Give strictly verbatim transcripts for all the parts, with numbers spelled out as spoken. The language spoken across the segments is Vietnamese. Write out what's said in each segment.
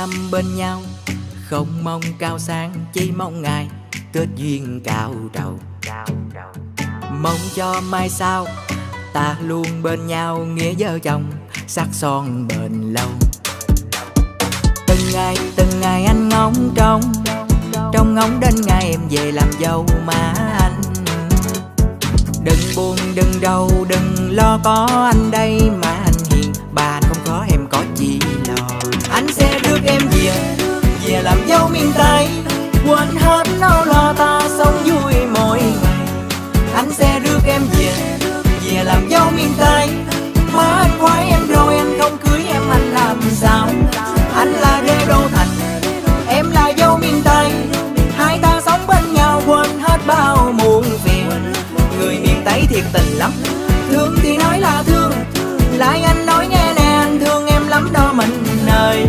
năm bên nhau, không mong cao sang, chỉ mong ngày kết duyên cao trầu. Mong cho mai sau ta luôn bên nhau, nghĩa vợ chồng sắc son bền lâu. Từng ngày từng ngày anh ngóng trông, trông ngóng đến ngày em về làm dâu má anh. Đừng buồn đừng đau đừng lo, có anh đây mà anh hiền, bà anh không có em có chi lo. Anh sẽ rước em về, về làm dâu miền Tây, quên hết nỗi lo ta sống vui mỗi ngày. Anh sẽ rước em về, về làm dâu miền Tây, má anh khoái em rồi anh không cưới em anh làm sao. Anh là rê đô thành, em là dâu miền Tây, hai ta sống bên nhau quên hết bao muộn phiền. Người miền Tây thiệt tình lắm, thương thì nói là thương, lại anh nói nghe nè anh thương em lắm đó mình ơi.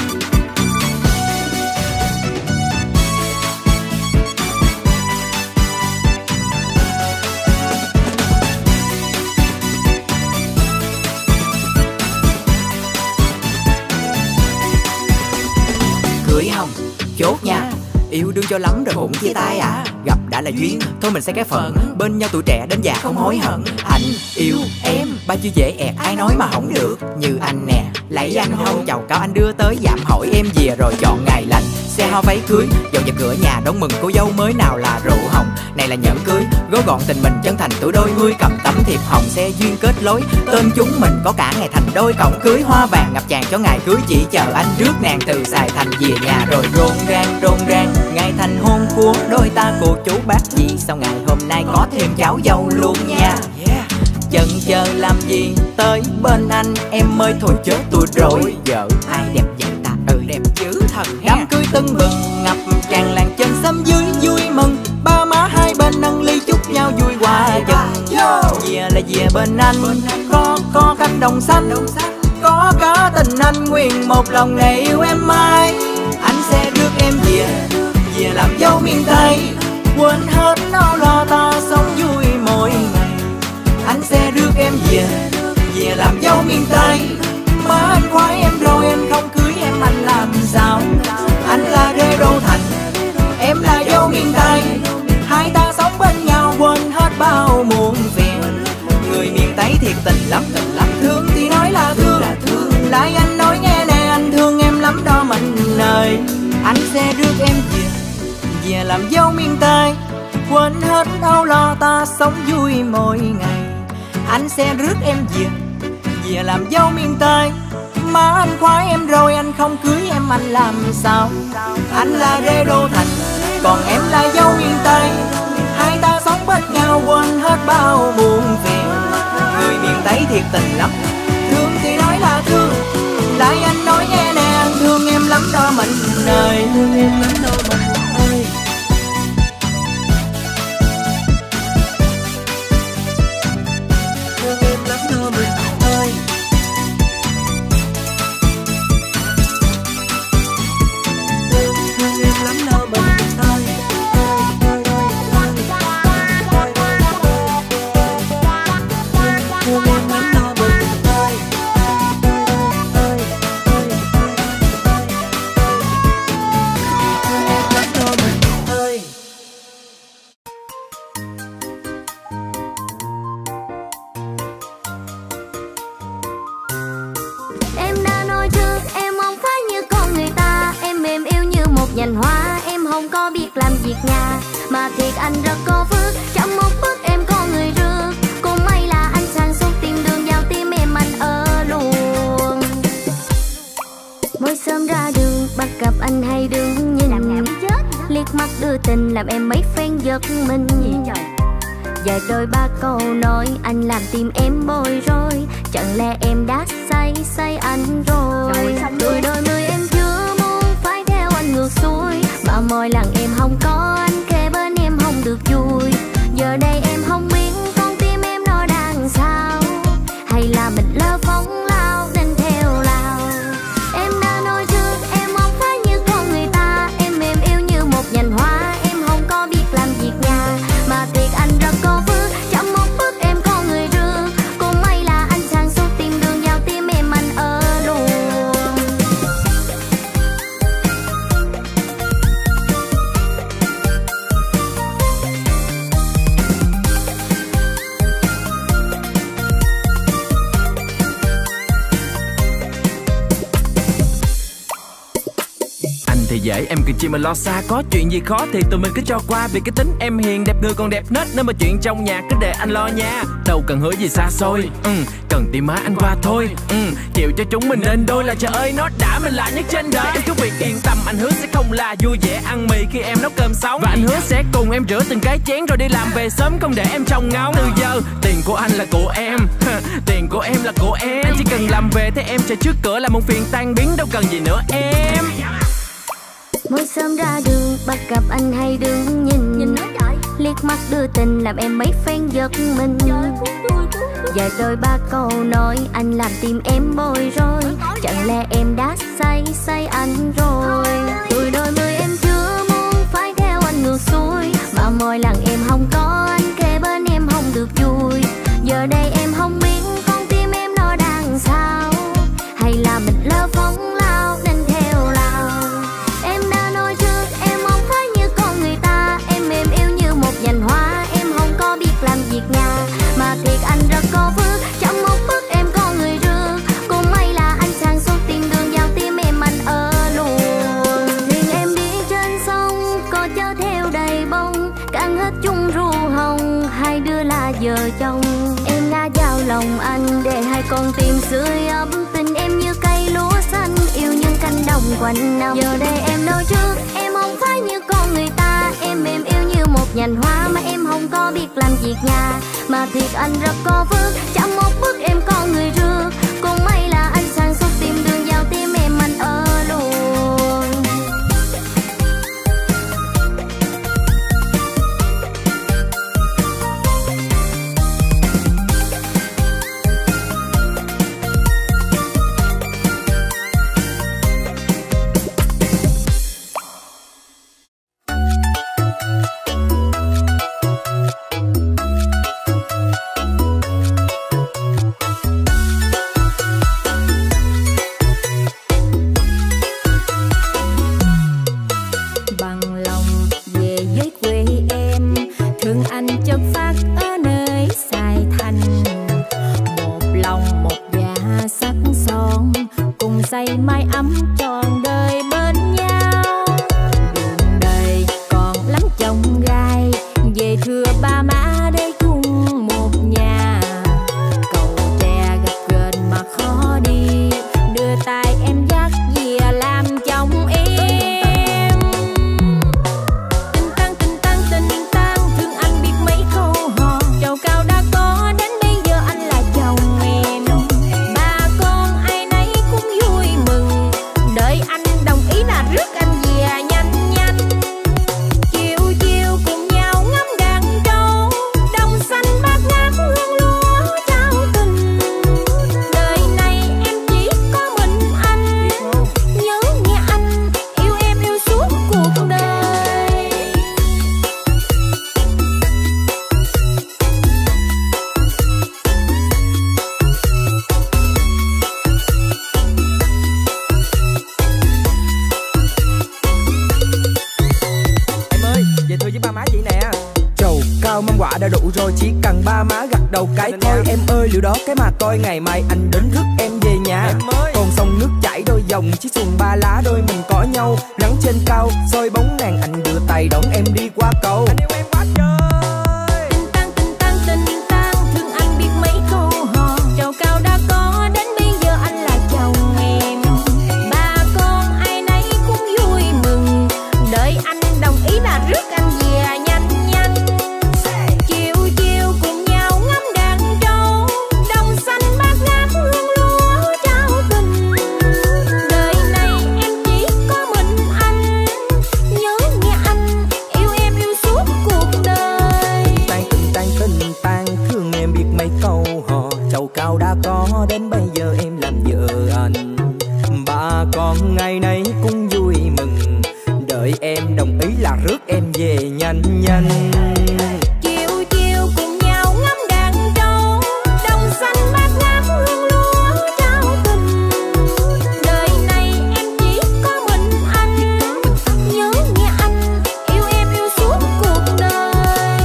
Cưới không? Chốt nha. Yêu đương cho lắm rồi cũng chia tay à? Gặp đã là duyên, thôi mình sẽ cái phận, bên nhau tuổi trẻ đến già không hối hận. Anh yêu em, ba chữ dễ ẹt ai nói mà không được. Như anh nè, lấy anh không chầu cao anh đưa tới dạm hỏi em về rồi chọn ngày lành. Xe hoa váy cưới, dọn dẹp cửa nhà đón mừng cô dâu mới nào là rượu hồng. Này là nhẫn cưới, gói gọn tình mình chân thành tuổi đôi mươi, cầm tấm thiệp hồng xe duyên kết lối. Tên chúng mình có cả ngày thành đôi, cổng cưới hoa vàng ngập tràn cho ngày cưới. Chỉ chờ anh rước nàng từ Sài Thành về nhà rồi rộn ràng rộn ràng ngày thành hôn của đôi ta cô chú bác dì. Sau ngày hôm nay có thêm cháu dâu luôn nha. Chần chờ làm gì tới bên anh em ơi, thôi chết tôi rồi. Vợ ai đẹp vậy ta, ừ đẹp dữ thần. Đám cưới tưng bừng ngập tràn làng trên xóm dưới vui mừng, ba má hai bên nâng ly chúc nhau vui qua chừng. Về là về bên anh, có có cánh đồng xanh, có cả tình anh nguyên một lòng này yêu em mãi. Anh sẽ rước em về, về làm dâu miền Tây, quên hết nỗi lo ta sống vui mỗi ngày. Anh sẽ rước em về, về làm dâu miền Tây, má anh khoái em rồi anh không cưới em anh làm sao. Anh là rê đô thành, em là dâu miền Tây, hai ta sống bên nhau quên hết bao muộn phiền. Người miền Tây thiệt tình lắm, tình lắm, thương thì nói là thương, lại anh nói nghe nè anh thương em lắm đó mình ơi. Anh sẽ rước em về, về làm dâu miền Tây, quên hết âu lo ta sống vui mỗi ngày. Anh sẽ rước em về, về làm dâu miền Tây, má anh khoái em rồi anh không cưới em anh làm sao. Anh là rê đô thành, còn em là dâu miền Tây, hai ta sống bên nhau quên hết bao muộn phiền. Người miền Tây thiệt tình lắm, thương thì nói là thương, lại anh nói nghe nè anh thương em lắm đó mình ơi. Thương em lắm đó mình ơi. Thương em lắm đó mình ơi. Thương, thương em lắm đó mình ơi. Thương em lắm đó mình ơi. Nhành hoa em không có biết làm việc nhà, mà thiệt anh rất có phước, trong một bước em có người rước. Cũng may là anh sang suốt tìm đường vào tim em anh ở luôn. Mỗi sớm ra đường bắt gặp anh hay đứng nhìn, làm ngảm chết, liếc mắt đưa tình làm em mấy phen giật mình. Vài đôi ba câu nói anh làm tim em bối rối, chẳng lẽ em đã say say anh rồi. Tuổi đôi mươi em chưa muốn phải theo anh ngược xuôi, mà mỗi lần em không có anh kề bên em không được vui. Giờ đây em không biết con tim em nó đang sao, hay là mình lỡ phóng lao nên theo lao. Em đã nói trước em không phải như con người ta, em mềm yêu như một nhành hoa, em không có biết làm việc nhà, mà thiệt anh rất có phước, trong một bước em có người rước. Cũng may là anh sang suốt tìm đường vào tim em anh ở luôn. dễ, em cần chi mà lo xa. Có chuyện gì khó thì tụi mình cứ cho qua. Vì cái tính em hiền, đẹp người còn đẹp nết, nên mà chuyện trong nhà cứ để anh lo nha. Đâu cần hứa gì xa xôi, ừ, cần tìm má anh qua thôi, ừ, chịu cho chúng mình nên đôi. Là trời ơi nó đã, mình là nhất trên đời. Em cứ việc yên tâm, anh hứa sẽ không là vui vẻ ăn mì khi em nấu cơm sống. Và anh hứa sẽ cùng em rửa từng cái chén rồi đi làm về sớm, không để em trông ngóng. Từ giờ tiền của anh là của em, tiền của em là của em. Chỉ cần làm về thấy em chờ trước cửa là một phiền tan biến, đâu cần gì nữa em. Mỗi sớm ra đường bắt gặp anh hay đứng nhìn, nhìn nó trời. Liếc mắt đưa tình làm em mấy phen giật mình. Dài đôi ba câu nói anh làm tim em bối rối. Chẳng lẽ em đã say say anh rồi. Tuổi đôi mươi em chưa muốn phải theo anh ngược xuôi, mà mỗi lần em không có anh kề bên em không được vui. Giờ đây em không biết con tim em nó đang sao, hay là mình lỡ phóng lao nên theo lao. Em đã nói trước em không phải như con người ta, em mềm yêu như một nhành hoa. Em không có biết làm việc nhà, mà thiệt anh rất có phước. Trong một bước em có người rước, cũng may là anh sang suốt tìm đường vào tim em anh ở luôn. Thuyền em đi trên sông có chở theo đầy bông, cạn hết chung ru hồng, hai đứa là vợ chồng. Em đã giao lòng anh để hai con tim sưởi ấm, tình em như cây lúa xanh yêu những cánh đồng quanh năm. Giờ đây em nói trước em không phải như con người ta, em mềm yêu như một nhành hoa. Mà em không có biết làm việc nhà, mà thiệt anh rất có phước. Trong một bước em có người rước, cũng may là anh sang suốt tìm đường vào tim em anh ở luôn. Ngày mai anh đến rước em về nhà. Còn sông nước chảy đôi dòng, chiếc xuồng ba lá đôi mình có nhau. Nắng trên cao soi bóng nàng, anh đưa tay đón em đi qua cầu. Anh yêu em quá trời. Tình tăng tình tăng tình tăng, thương anh biết mấy câu hò. Trầu cao đã có, đến bây giờ anh là chồng em. Ba con ai nấy cũng vui mừng, đợi anh đồng ý là rước anh về nhanh nhanh. Chiều chiều cùng nhau ngắm đàn trâu, đồng xanh bát ngát hương lúa trao tình. Đời này em chỉ có mình anh, nhớ nghe anh, yêu em yêu suốt cuộc đời. Tan tình tan tình tan, thương em biết mấy câu hò. Chầu cao đã có, đến bây giờ em làm vợ anh. Ba con ngày nay cũng vui mừng, đợi em đồng ý là rước em về nhanh nhanh. Chiều chiều cùng nhau ngắm đàn trâu, đồng xanh bát ngát hương lúa trao tình. Đời này em chỉ có mình anh, nhớ nghe anh, yêu em yêu suốt cuộc đời.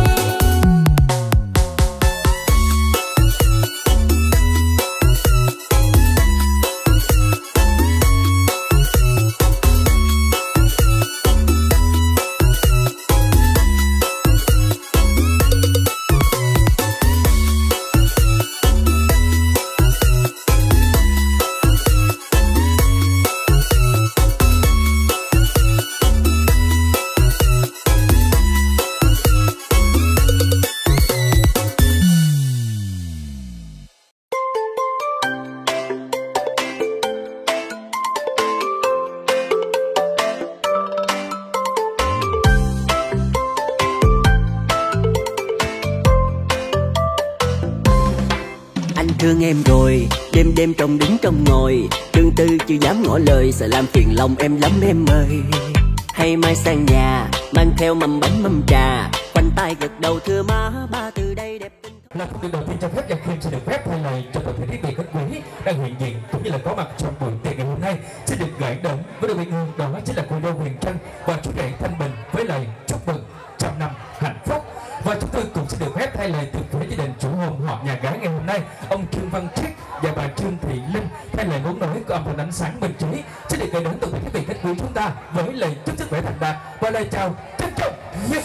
anh thương em rồi, đêm đêm trong đứng trong ngồi, tương tư chưa dám ngỏ lời, sợ làm phiền lòng em lắm em ơi. Hay mai sang nhà mang theo mầm bánh mâm trà, quanh tay gật đầu thưa má ba từ đây đẹp tình. Là thông tin đầu tiên cho phép Giang Kim sẽ được phép thay lời cho toàn thể thiết bị khách quý đang hiện diện cũng như là có mặt trong buổi tiệc ngày hôm nay sẽ được gửi đến với đội hương, đó chính là cô dâu Huyền Trân và chú rể Thanh Bình với lời chúc mừng trăm năm hạnh phúc. Và chúng tôi cũng sẽ được phép thay lời từ phía gia đình chủ hôn họ nhà gái ngày hôm nay, ông Trương Văn Triết và bà Trương Thị Linh, thay lời ngôn nói của âm thanh ánh sáng Bình Trí sẽ được gửi đến toàn thể thiết bị khách quý chúng ta với lời chúc sức khỏe thành đạt và lời chào trân trọng nhất.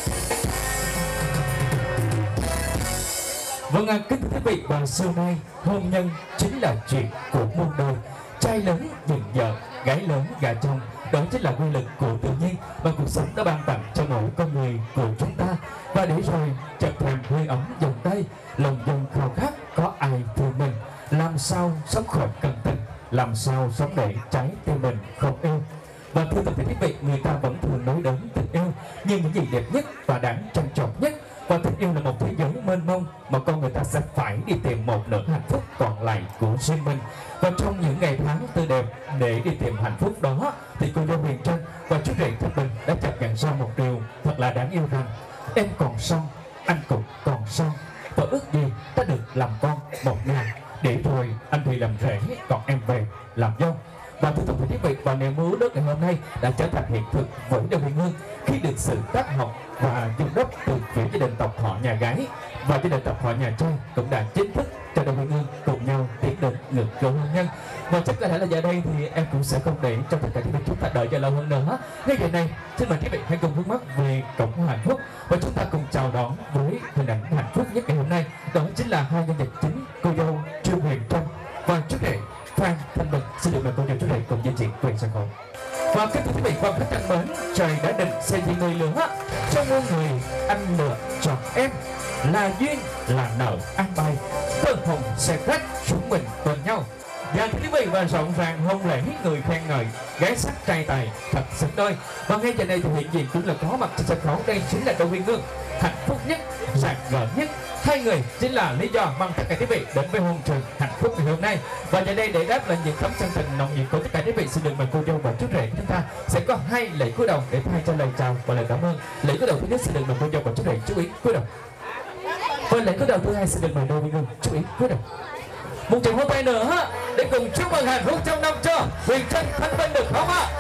Vâng, kính thưa quý vị, và xưa nay hôn nhân chính là chuyện của muôn đời. Trai lớn nhìn vợ, gái lớn gả chồng, đó chính là quy luật của tự nhiên mà cuộc sống đã ban tặng cho mỗi con người của chúng ta. Và để rồi chợt thèm hơi ấm vòng tay, lòng dân khao khát có ai thương mình, làm sao sống khỏi cần tình, làm sao sống để trái tim mình không yêu. Và thưa tất cả quý vị, người ta vẫn thường nói đến tình yêu như những gì đẹp nhất và đáng trân trọng nhất. Và tình yêu là một thế giới mênh mông mà con người ta sẽ phải đi tìm một nửa hạnh phúc còn lại của riêng mình. Và trong những ngày tháng tươi đẹp để đi tìm hạnh phúc đó thì cô dâu Huyền Trân và chú rể Thanh Bình đã chợt nhận ra một điều thật là đáng yêu rằng em còn son, anh cũng còn son, và ước gì ta được làm con một nhà, để rồi anh thì làm rể còn em về làm dâu. Và thưa quý vị, và niềm mơ ước ngày hôm nay đã trở thành hiện thực với đôi Huyền Hương khi được sự tác học và giúp đỡ từ phía gia đình tộc họ nhà gái và gia đình tộc họ nhà trai cũng đã chính thức cho đôi Huyền Hương cùng nhau tiến đến ngược cửa hôn nhân. Và chắc có lẽ là giờ đây thì em cũng sẽ không để cho tất cả quý vị chúng ta đợi chờ lâu hơn nữa. Ngay giờ này, xin mời quý vị hãy cùng hướng mắt về cổng hạnh phúc và chúng ta cùng chào đón với hình ảnh hạnh phúc nhất ngày hôm nay, đó chính là hai nhân vật chính, cô dâu Trương Huyền Trân và chú rể Phan Thanh Bình. Xin được mời cô dâu chú rể cùng di chuyển về sân khấu. Và kính thưa quý vị, quan khách thân mến, trời đã định xây dựng người lửa, trong muôn người anh lựa chọn em, là duyên là nợ an bài, tân hồng sẽ khách chúng mình bên nhau. Và thưa quý vị, và rộn ràng hôn lễ người khen ngợi, gái sắc trai tài thật xứng đôi. Và ngay giờ này thì hiện diện cũng là có mặt trên sân khấu, đây chính là đôi Huyền Hương hạnh phúc nhất, rạng rỡ nhất. Hai người chính là lý do mang tất cả quý vị đến với hôn trường hạnh phúc ngày hôm nay. Và giờ đây để đáp lại những tấm chân tình nồng nhiệt của tất cả quý vị, xin được mời cô dâu và chú rể chúng ta sẽ có hai lễ cúi đầu để thay cho lời chào và lời cảm ơn. Lễ cúi đầu thứ nhất xin được mời cô dâu và chú rể chú ý cúi đầu. Và lễ cúi đầu thứ hai xin được mời đôi Huyền Hương chú ý cúi đầu. Một tràng vỗ tay nữa để cùng chúc mừng hạnh phúc trong năm cho Huyền Trân Thanh Bình được không ạ?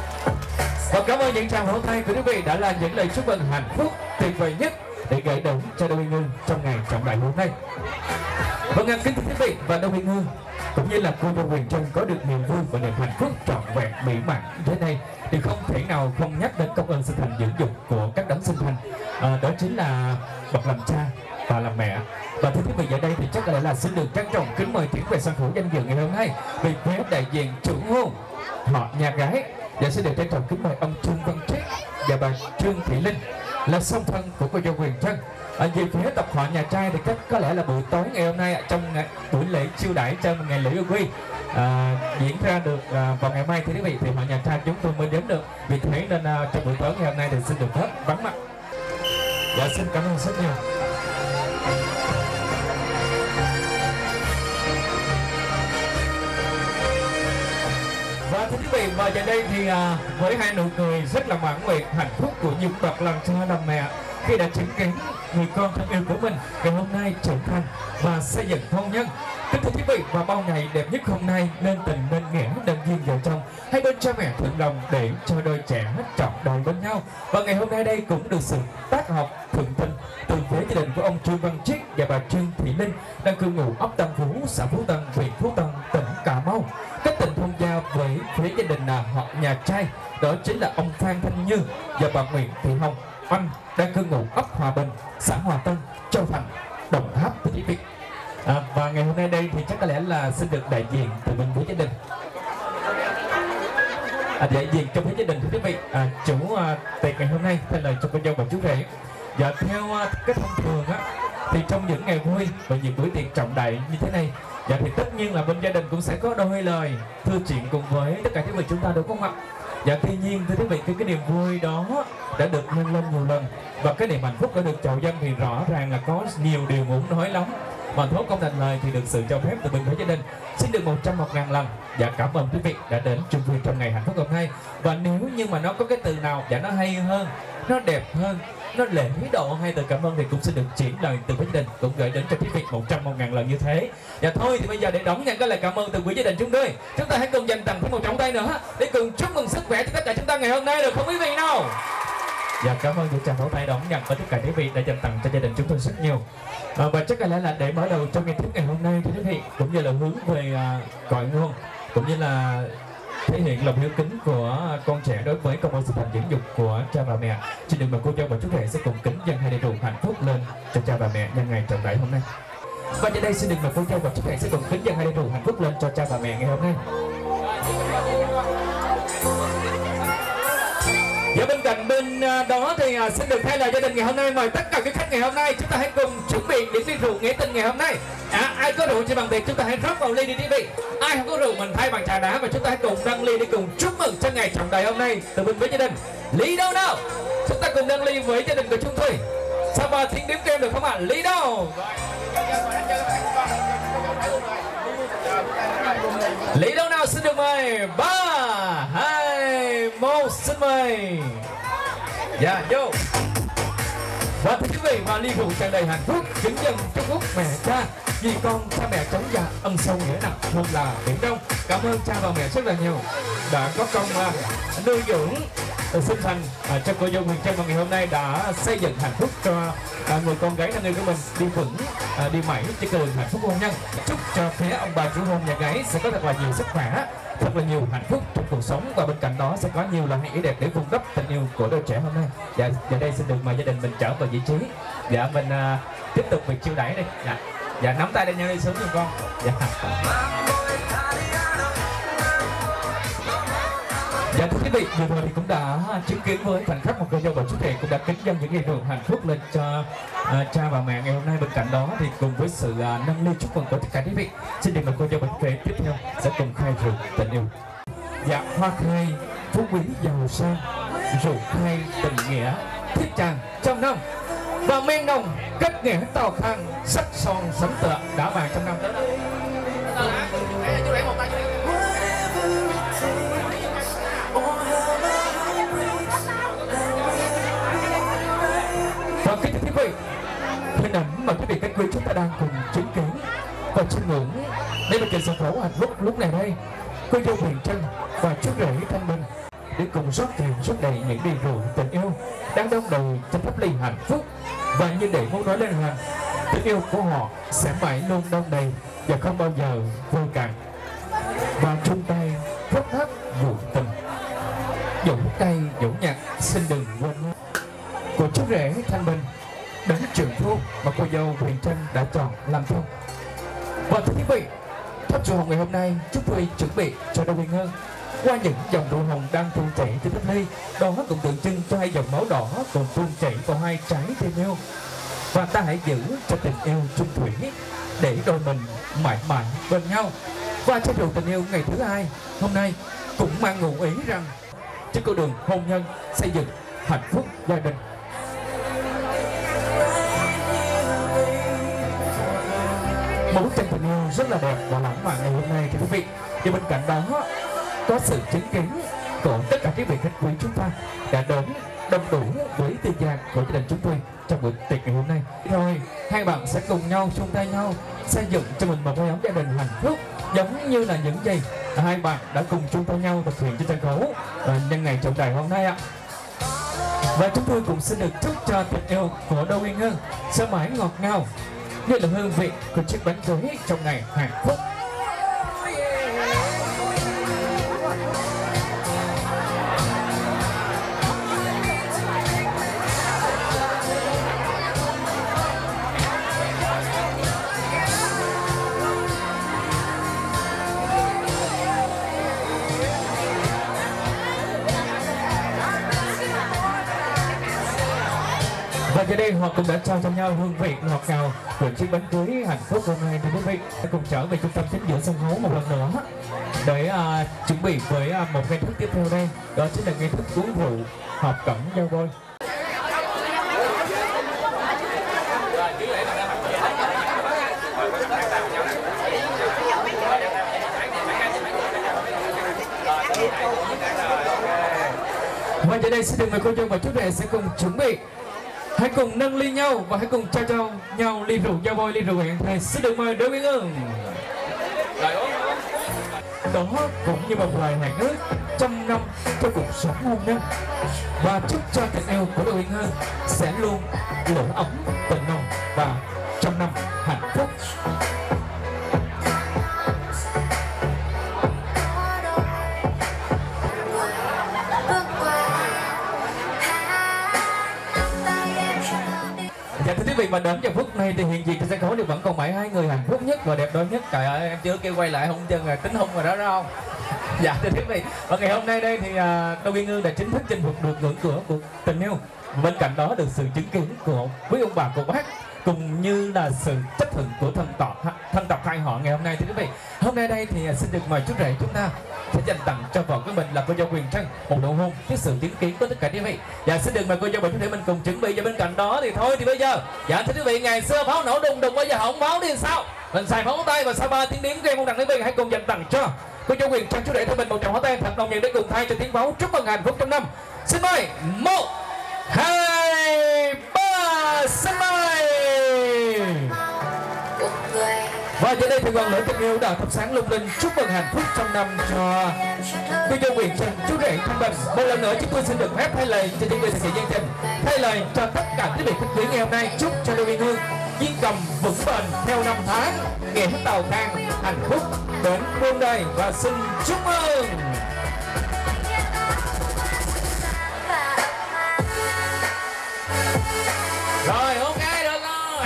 Và cảm ơn những tràng vỗ tay của quý vị đã là những lời chúc mừng hạnh phúc tuyệt vời nhất để gửi đến cho đôi Huyền Hương trong ngày trọng đại hôm nay. Vâng, kính thưa quý vị, và đôi Huyền Hương cũng như là cô dâu Huyền Trân có được niềm vui và niềm hạnh phúc trọn vẹn mỹ mãn như thế này thì không thể nào không nhắc đến công ơn sinh thành dưỡng dục của các đấng sinh thành, à, đó chính là bậc làm cha và làm mẹ. Và thưa quý vị, ở đây thì chắc có lẽ là xin được trân trọng kính mời tiến về sân khấu danh dự ngày hôm nay vì phía đại diện chủ hôn họ nhà gái, và xin được trân trọng kính mời ông Trương Văn Triết và bà Trương Thị Linh là song thân của cô dâu Huyền Trân. Ở về phía tộc họ nhà trai thì chắc có lẽ là buổi tối ngày hôm nay trong buổi lễ chiêu đãi cho một ngày lễ yêu quy à, diễn ra được à, vào ngày mai thì quý vị, thì họ nhà trai chúng tôi mới đến được, vì thế nên à, trong buổi tối ngày hôm nay thì xin được hết vắng mặt. Dạ, xin cảm ơn rất nhiều. Và thưa quý vị, và giờ đây thì à, với hai nụ cười rất là mãn nguyện hạnh phúc của những bậc làm cha làm mẹ khi đã chứng kiến người con thân yêu của mình ngày hôm nay trưởng thành và xây dựng hôn nhân. Kính thưa quý vị, và bao ngày đẹp nhất hôm nay nên tình nên nghĩa nên duyên vợ chồng, hai bên cha mẹ thuận lòng để cho đôi trẻ hết trọn đời bên nhau. Và ngày hôm nay đây cũng được sự tác hợp thuận tình từ phía gia đình của ông Trương Văn Triết và bà Trương Thị Linh đang cư ngụ ấp Tân Phú, xã Phú Tân, huyện Phú Tân, tỉnh Cà Mau. Kết tình thông gia với phía gia đình là họ nhà trai, đó chính là ông Phan Thanh Như và bà Nguyễn Thị Hồng Anh đang cư ngụ ấp Hòa Bình, xã Hòa Tân, Châu Thành, Đồng Tháp thưa quý vị. À, và ngày hôm nay đây thì chắc có lẽ là xin được đại diện từ bên phía gia đình, à, đại diện cho phía gia đình thưa quý vị, à, chủ à, tiệc ngày hôm nay thay lời cho cô dâu và chú rể. Và theo à, cái thông thường á thì trong những ngày vui và những buổi tiệc trọng đại như thế này, dạ thì tất nhiên là bên gia đình cũng sẽ có đôi lời thưa chuyện cùng với tất cả quý vị chúng ta đúng không ạ? Dạ tuy nhiên thưa quý vị, cái, cái niềm vui đó đã được nâng lên nhiều lần và cái niềm hạnh phúc đã được chào dân thì rõ ràng là có nhiều điều muốn nói lắm. Hoàng Thốt không đành lời thì được sự cho phép từ bên phía gia đình xin được một trăm một ngàn lần. Dạ cảm ơn quý vị đã đến chung vui trong ngày hạnh phúc hôm nay. Và nếu như mà nó có cái từ nào dạ nó hay hơn, nó đẹp hơn, nó lễ độ hay từ cảm ơn thì cũng sẽ được chuyển lời từ phía gia đình cũng gửi đến cho quý vị một trăm một ngàn lần như thế. Và thôi thì bây giờ để đón nhận cái lời cảm ơn từ quý gia đình chúng tôi, chúng ta hãy cùng dành tặng thêm một trọng tay nữa để cùng chúc mừng sức khỏe cho tất cả chúng ta ngày hôm nay, được không quý vị nào? Dạ cảm ơn những tràng pháo tay đón nhận của tất cả quý vị đã dành tặng cho gia đình chúng tôi rất nhiều. À, và chắc có lẽ là để mở đầu trong ngày thức ngày hôm nay thì quý vị cũng như là hướng về uh, cội nguồn cũng như là thể hiện lòng hiếu kính của con trẻ đối với công ơn sinh thành dưỡng dục của cha và mẹ. Xin được mời cô dâu và chú rể sẽ cùng kính dâng hai đầy đủ hạnh phúc lên cho cha và mẹ nhân ngày trọng đại hôm nay. Và trên đây xin được mời cô dâu và chú rể sẽ cùng kính dâng hai đầy đủ hạnh phúc lên cho cha và mẹ ngày hôm nay. Và bên cạnh bên đó thì xin được thay lời gia đình ngày hôm nay mời tất cả các khách ngày hôm nay chúng ta hãy cùng chuẩn bị điểm ly rượu nghĩa tình ngày hôm nay. À, ai có rượu trên bàn tiệc chúng ta hãy rót vào ly đi quý vị. Ai không có rượu mình thay bằng trà đá và chúng ta hãy cùng nâng ly để cùng chúc mừng cho ngày trọng đại hôm nay từ bên với gia đình. Ly đâu nào? Chúng ta cùng nâng ly với gia đình của chúng tôi. Sao ba tiếng đếm kem được không ạ? À? Ly đâu? Lý đâu nào xin được mời. Ba, hai, một xin mời. Dạ vô. Và thưa quý vị, và ly rượu tràn đầy hạnh phúc chứng nhân chúc phúc mẹ cha vì con cha mẹ chống già ân sâu nghĩa nặng hơn là biển đông. Cảm ơn cha và mẹ rất là nhiều đã có công uh, nuôi dưỡng uh, sinh thành uh, cho cô dâu Huyền Trân, và ngày hôm nay đã xây dựng hạnh phúc cho uh, người con gái thân yêu của mình đi vững uh, đi mãi trên con đường hạnh phúc hôn nhân. Chúc cho phía ông bà chủ hôn nhà gái sẽ có thật là nhiều sức khỏe, thật là nhiều hạnh phúc trong cuộc sống, và bên cạnh đó sẽ có nhiều lời hay ý đẹp để vun đắp tình yêu của đôi trẻ hôm nay. Dạ, giờ đây xin được mời gia đình mình trở vào vị trí. Dạ mình uh, tiếp tục việc chiêu đãi đi. Dạ, dạ nắm tay lên nhau đi xuống giùm con. Dạ. Dạ thưa quý vị, vừa rồi thì cũng đã chứng kiến với khoảnh khắc một cô dâu và chú rể cũng đã kính dâng những ngày rượu hạnh phúc lên cho uh, cha và mẹ ngày hôm nay. Bên cạnh đó thì cùng với sự uh, nâng ly chúc mừng của tất cả quý vị, xin được mời cô dâu và chú rể tiếp theo sẽ cùng khai rượu tình yêu. Dạ hoa khai phú quý giàu sang, rượu khai tình nghĩa thiết tràn trong năm, và men nồng kết nghĩa tàu khang, sắc son sánh tựa đã vàng trong năm tới đây. Và kính thưa quý vị, hình ảnh mà quý vị khách quý chúng ta đang cùng chứng kiến và chiêm ngưỡng đây là trên sân khấu hạnh phúc lúc này đây, cô dâu Huyền Trân và chú rể Thanh Bình để cùng rót rượu rót đầy những ly rượu tình yêu đang đong đầy trên tháp ly hạnh phúc, và như để muốn nói lên rằng tình yêu của họ sẽ mãi luôn đong đầy và không bao giờ vô cạn. Và chung tay khóc hát vụ tình, dỗ tay dỗ nhạc xin đừng quên của chú rể Thanh Bình đến trường phu mà cô dâu Huyền Trân đã chọn làm thân. Và thưa quý vị, tháp rượu hồng ngày hôm nay chúng tôi chuẩn bị cho đôi Huyền Ngân qua những dòng rượu hồng đang tuôn chảy trên tháp ly, đó cũng tượng trưng cho hai dòng máu đỏ còn tuôn chảy vào hai trái tim yêu. Và ta hãy giữ cho tình yêu chung thủy để đôi mình mãi mãi bên nhau. Và cho rượu tình yêu ngày thứ hai hôm nay cũng mang ngụ ý rằng trên con đường hôn nhân xây dựng hạnh phúc gia đình. Một bức tranh tình yêu rất là đẹp và lãng mạn ngày hôm nay thì quý vị. Và bên cạnh đó có sự chứng kiến của tất cả các vị khách quý chúng ta đã đến đông đủ với tiền giang của gia đình chúng tôi trong buổi tiệc ngày hôm nay. Rồi hai bạn sẽ cùng nhau chung tay nhau xây dựng cho mình một mái ấm gia đình hạnh phúc, giống như là những gì hai bạn đã cùng chung tay nhau thực hiện trên sân khấu nhân ngày trọng đại hôm nay ạ. Và chúng tôi cũng xin được chúc cho tình yêu của đôi Huyền Ngân sẽ mãi ngọt ngào như là hương vị của chiếc bánh cưới trong ngày hạnh phúc. Và giờ đây họ cũng đã trao cho nhau hương vị ngọt ngào của chiếc bánh cưới hạnh phúc hôm nay. Thưa quý vị, cùng trở về trung tâm chính giữa sân khấu một lần nữa để uh, chuẩn bị với uh, một nghi thức tiếp theo đây, đó chính là nghi thức uống rượu hợp cẩm giao đôi. Và giờ đây xin được mời cô dâu và chú rể sẽ cùng chuẩn bị. Hãy cùng nâng ly nhau và hãy cùng trao cho nhau ly rượu giao bôi, ly rượu hẹn thề. Xin được mời Đỗ Uyên Ương. Đó cũng như một lời hẹn ước trăm năm cho cuộc sống hôn nhân, và chúc cho tình yêu của Đỗ Uyên Ương sẽ luôn lửa ấm tình nồng và trăm năm hạnh phúc. Dạ thưa quý vị, và đến giờ phút này thì hiện diện trên sân khấu thì vẫn còn mãi hai người hạnh phúc nhất và đẹp đôi nhất. Trời ơi, em chưa kêu quay lại hôn chân rồi, tính hôn rồi đó đúng không? Dạ thưa quý vị, và ngày hôm nay đây thì uh, Đỗ Uyên Ương đã chính thức chinh phục được ngưỡng cửa của tình yêu. Bên cạnh đó được sự chứng kiến của quý ông bà cô bác cùng như là sự chấp thuận của thân tộc thân tộc hai họ ngày hôm nay. Thưa quý vị, hôm nay đây thì xin được mời chú rể chúng ta sẽ dành tặng cho vợ của mình là cô dâu Huyền Trân một nụ hôn với sự chứng kiến của tất cả quý vị. Dạ xin được mời cô dâu và chú rể mình cùng chuẩn bị. Và bên cạnh đó thì thôi thì bây giờ, dạ thưa quý vị, ngày xưa pháo nổ đùng đùng, bây giờ không pháo thì sao? Mình xài pháo tay và sau ba tiếng điểm game không đặng quý vị, hãy cùng dành tặng cho cô dâu Huyền Trân chú rể của mình một tràng pháo tay thật nồng nhiệt để cùng thay cho tiếng pháo chúc mừng hạnh phúc trong năm. Xin mời một hai ba, xin mời. Và giờ đây thì ngọn lửa tình yêu đã thắp sáng lung linh chúc mừng hạnh phúc trong năm cho cô dâu Huyền Trân chú rể thân mình. Một lần nữa chúng tôi xin được phép thay lời cho những người thực hiện chương trình, thay lời cho tất cả quý vị khách quý ngày hôm nay, chúc cho Đỗ Uyên Ương viên cầm vững bền theo năm tháng, nghề hết tàu thang hạnh phúc đến muôn đời, và xin chúc mừng. Rồi ok được rồi.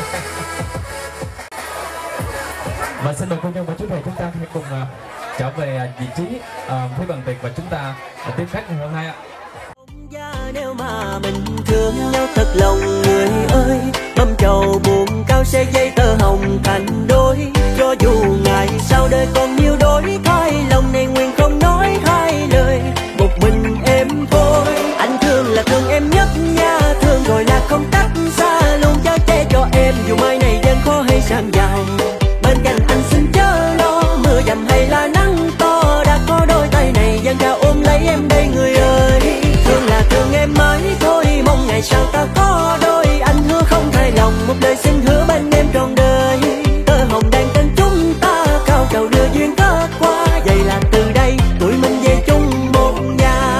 Và xin mời cô dâu và chú rể chúng ta hãy cùng uh, trở về uh, vị trí uh, với bàn tiệc và chúng ta uh, tiếp khách ngày hôm nay ạ. Nếu mà mình thương nhau thật lòng người ơi, mâm trầu buồn cao sẽ dây tơ hồng thành đôi. Cho dù ngày sau đời còn nhiều đổi thay, lòng này nguyện không nói hai lời, một mình em thôi. Anh thương là thương em nhất nha, thương rồi là không cách xa, luôn chở che cho em dù mai này gian khó hay sang giàu. Bên cạnh anh xin chớ lo, mưa dầm hay là nắng to, đã có đôi tay này dang ra ôm lấy em đây người ơi. Thương là thương em mãi thôi, mong ngày sau ta có đôi. Anh hứa không thay lòng, một lời xin hứa bên em trọn đời. Tơ hồng đang tên chúng ta, cao cầu đưa duyên kết qua. Vậy là từ đây tụi mình về chung một nhà.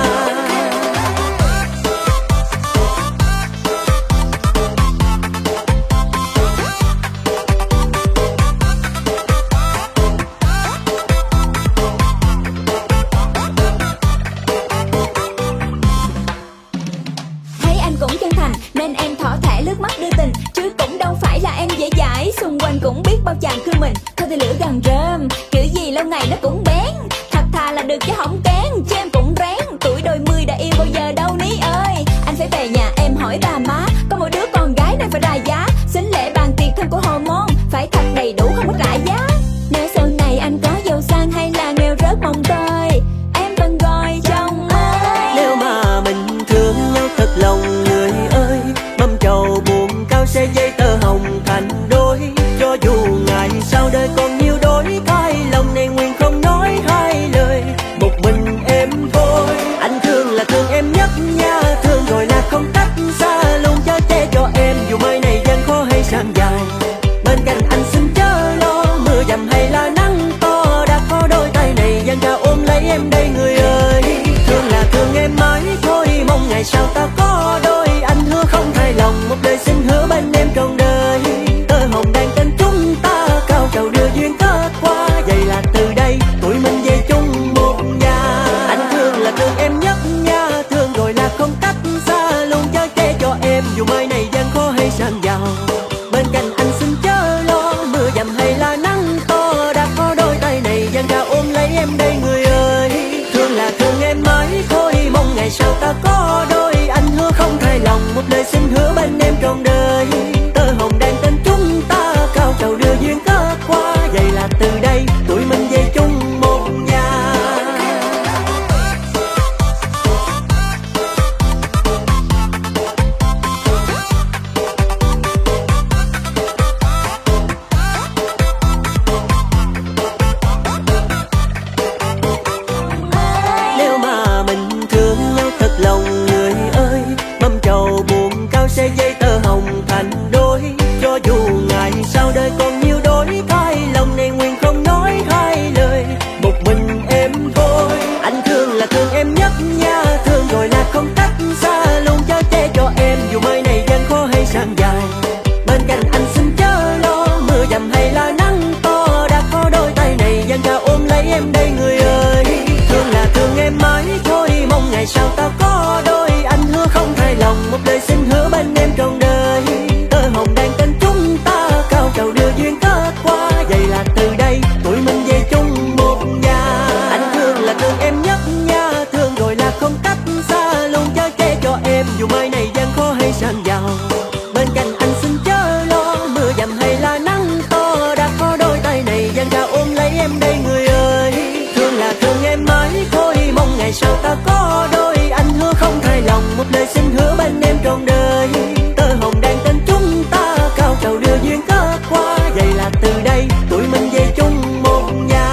Thấy anh cũng chân thành nên em thỏ thẻ lướt mắt đưa tình, chứ cũng đâu phải là em dễ dãi. Xung quanh cũng biết bao chàng khư mình, thôi thì lửa gần rơm, kiểu gì lâu ngày nó cũng bén. Thật thà là được chứ không kén, chứ em cũng rén. Tuổi đôi mươi đã yêu bao giờ đâu ní ơi. Anh phải về nhà em hỏi bà má, có một đứa con gái nên phải ra giá. Xính lễ bàn tiệc thân của hồ môn, phải thật đầy đủ không có trả giá. Nếu sau này anh có giàu sang hay là nghèo rớt mồng tơi, em vẫn gọi chồng ơi. Nếu mà mình thương nhau thật lòng người ơi, mâm trầu buồn cao sẽ dây tơ hồng thành đôi. Cho dù ngày sau đời còn nhiều đổi thay, lòng này nguyện không nói lời xin hứa bên em trọn đời. Tơ hồng đan tên chúng ta cao trào đưa duyên kết qua. Vậy là từ đây tụi mình về chung một nhà.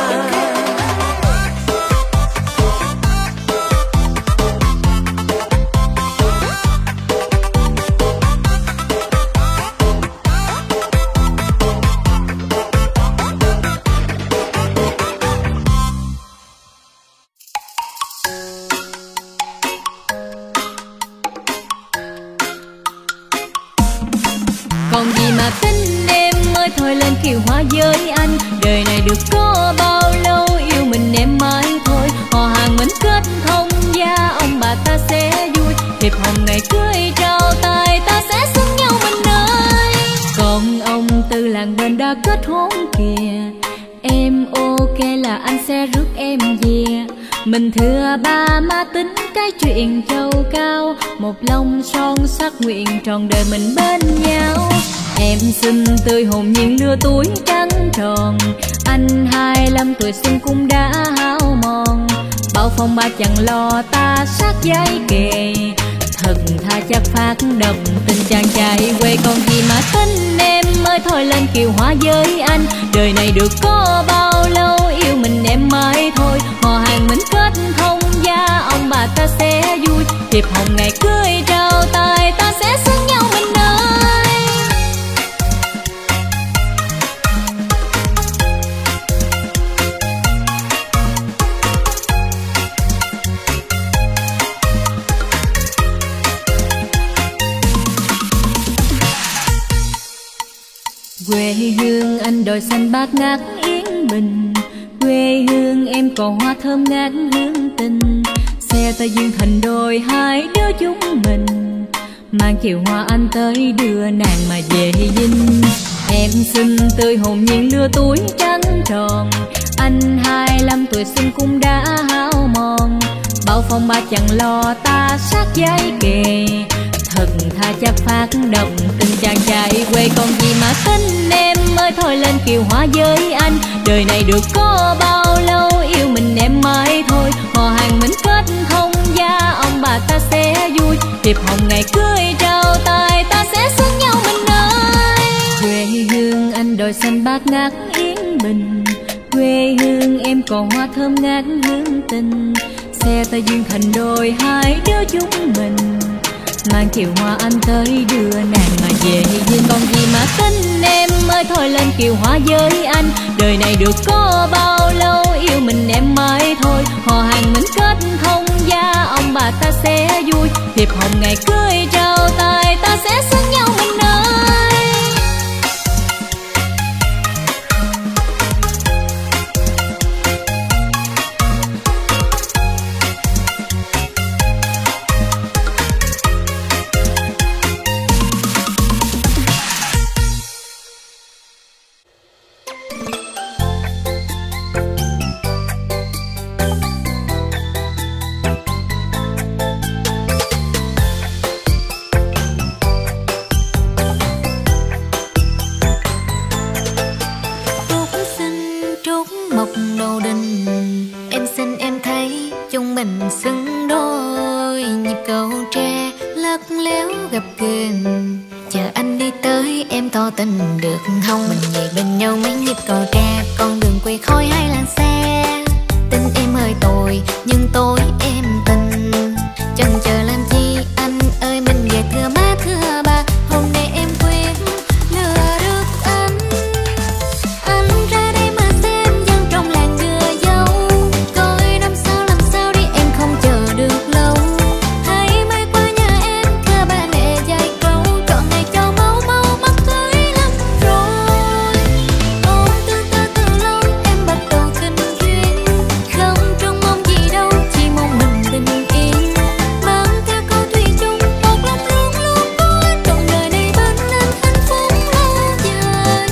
Còn gì mà tính em ơi, thôi lên kiều hoa với anh. Đời này được có bao lâu, yêu mình em mãi thôi. Họ hàng mình kết thông gia, ông bà ta sẽ vui. Thiệp hồng ngày cưới trao tay, ta sẽ xứng nhau mình ơi. Còn ông từ làng bên đã kết hôn kìa. Em ok là anh sẽ rước em về. Mình thưa ba má tính cái chuyện châu cao. Một lòng son sắc nguyện tròn đời mình bên nhau. Em xinh tươi hồn nhiên lứa tuổi trắng tròn. Anh hai lăm tuổi xuân cũng đã hao mòn. Bao phong ba chẳng lo ta sát giấy kề. Thật tha chắc phát đậm tình chàng trai quê. Còn gì mà tính em ơi, thôi lên kiều hoa với anh. Đời này được có bao lâu, yêu mình em mãi thôi. Họ hàng mình kết thông gia, ông bà ta sẽ vui. Thiệp hồng ngày cưới trao tay, ta sẽ xứng nhau mình ơi. Quê hương anh đồi xanh bát ngát yên bình. Quê hương em còn hoa thơm ngát hương tình. Xe ta duyên thành đôi hai đứa chúng mình. Mang kiều hoa anh tới đưa nàng mà về dinh. Em xinh tươi hồn nhiên lứa tuổi trắng tròn. Anh hai lăm tuổi xuân cũng đã hao mòn. Bao phong ba chẳng lo ta sát giấy kề. Thật tha chắc phát đậm tình chàng trai quê. Còn gì mà tính em ơi, thôi lên kiều hoa với anh. Đời này được có bao lâu, yêu mình em mãi thôi. Họ hàng mình kết thông gia, ông bà ta sẽ vui. Thiệp hồng ngày cưới trao tay, ta sẽ xứng nhau mình ơi. Quê hương anh đồi xanh bát ngát yên bình. Quê hương em còn hoa thơm ngát hương tình. Xe ta duyên thành đôi hai đứa chúng mình. Mang kiều hoa anh tới đưa nàng mà về dinh. Còn gì mà tính em ơi, thôi lên kiều hoa với anh. Đời này được có bao lâu, yêu mình em mãi thôi. Họ hàng mình kết thông gia, ông bà ta sẽ vui. Thiệp hồng ngày cưới trao tay, ta sẽ xứng nhau mình ơi. Xứng đôi nhịp cầu tre lắc léo gặp kềnh. Chờ anh đi tới em tỏ tình được không? Mình về bên nhau mấy nhịp cầu tre. Con đường quay khói hay làng xe. Tin em hơi tồi nhưng tối em tình. Chần chờ làm chi anh ơi, mình về thưa má thưa ba. Hôm nay em quyết lừa được anh. Anh ra đây mà xem dân trong làng đưa dấu. Coi năm sau làm sao đi em không chờ được lâu. Hãy bay qua nhà em thưa ba mẹ dạy câu. Trọn ngày cho máu máu mắt cưới lắm rồi. Ôm tương tư từ lâu em bắt đầu tình duyên. Không trông mong gì đâu, chỉ mong mình bình yên. Mang theo câu thủy chung một lòng luôn luôn có. Trong đời này bên anh hạnh phúc lâu dài.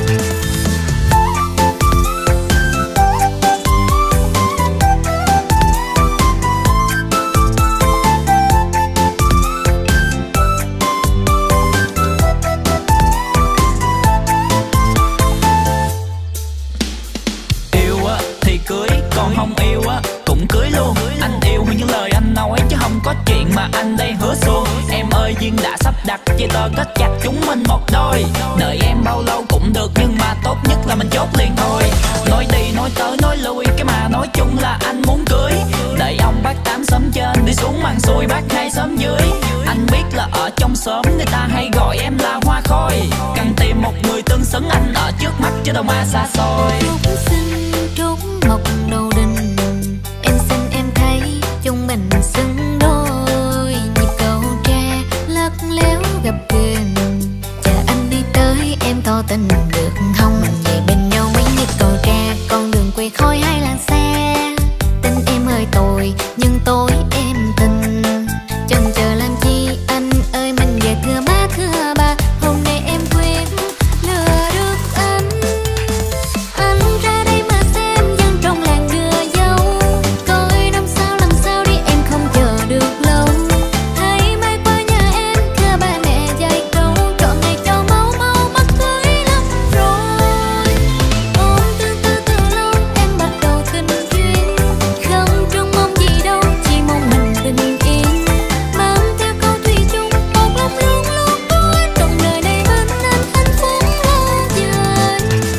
Yêu á thì cưới, còn không yêu á cũng cưới luôn. Anh yêu hơn những lời anh nói chứ không có có chuyện mà anh đây hứa xuông. Em ơi duyên đã sắp đặt, chia tờ kết chặt chúng mình một đôi. Đợi em bao lâu cũng được, nhưng mà tốt nhất là mình chốt liền thôi. Nói đi nói tới nói lui, cái mà nói chung là anh muốn cưới. Đợi ông bác tám xóm trên, đi xuống màn xuôi bác hai xóm dưới. Anh biết là ở trong xóm người ta hay gọi em là hoa khôi. Cần tìm một người tương xứng, anh ở trước mắt chứ đâu mà xa xôi. Trúc xin trúc mộc đầu đình, em xin em thấy chúng mình xứng đôi. Nhịp cầu tre lắc léo gặp gềnh, chờ anh đi tới em tỏ tình được không? Mình về bên nhau mấy nhịp cầu tre, con đường quê khói hai làn xe. Tin em hơi tồi nhưng tối em tình, chần chờ làm chi anh ơi, mình về thưa má thưa ba. Hôm nay em quyết lừa được anh. Anh ra đây mà xem dân trong làng đưa dâu, coi năm sau lần sau đi em không chờ được lâu. Hãy mai qua nhà em thưa ba mẹ dạy câu, chọn ngày cho máu máu mắt cưới lắm rồi. Ôm tương tư từ lâu em bắt đầu tình duyên, không trông mong gì đâu chỉ mong mình bình yên. Mang theo câu thủy chung một lòng luôn luôn có anh, trong đời này bên anh hạnh phúc lâu dài.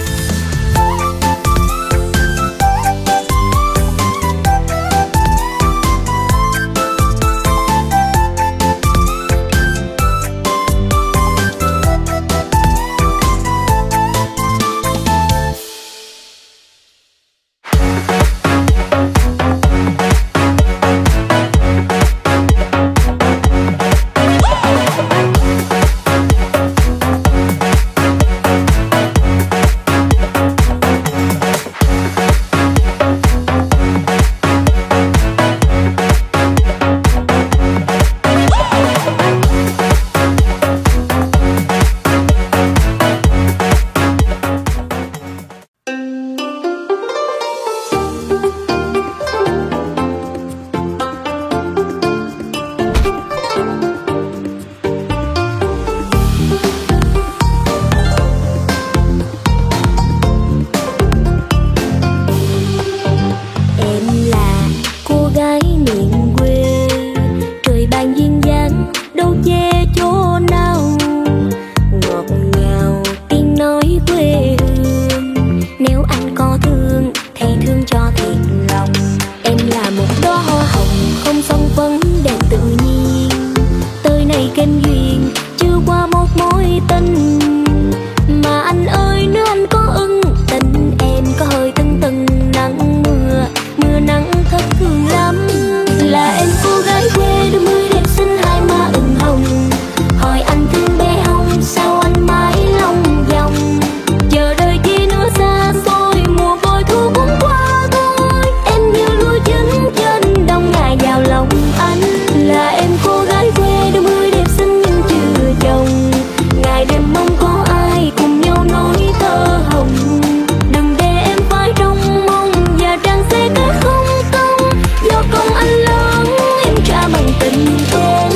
Em là cô gái miền quê, trời ban duyên dáng đâu che chỗ nào. Ngọt ngào tiếng nói quê hương, nếu anh có thương thì thương cho thiệt lòng. Em là một đóa hoa hồng không son phấn đẹp tự nhiên, tới này kênh duyên chưa qua một mối tình. Mà anh ơi nếu anh có ưng tình em có hơi tưng tưng nắng mưa, mưa nắng thất thường lắm. Là em cô gái quê đôi mươi đẹp xinh hai má ửng hồng, hỏi anh thương bé hông sao anh mãi lòng vòng. Chờ đợi chi nữa xa xôi, mùa bội thu cũng qua thôi. Em như lúa chín trên đông ngày vào lòng anh. Là em cô gái quê đôi mươi đẹp xinh nhưng chưa chồng, ngày đêm mong có ai cùng nhau nói thơ hồng. Đừng để em phải trông mong và trang sẽ cái không công, do công anh lớn em trả bằng tình em.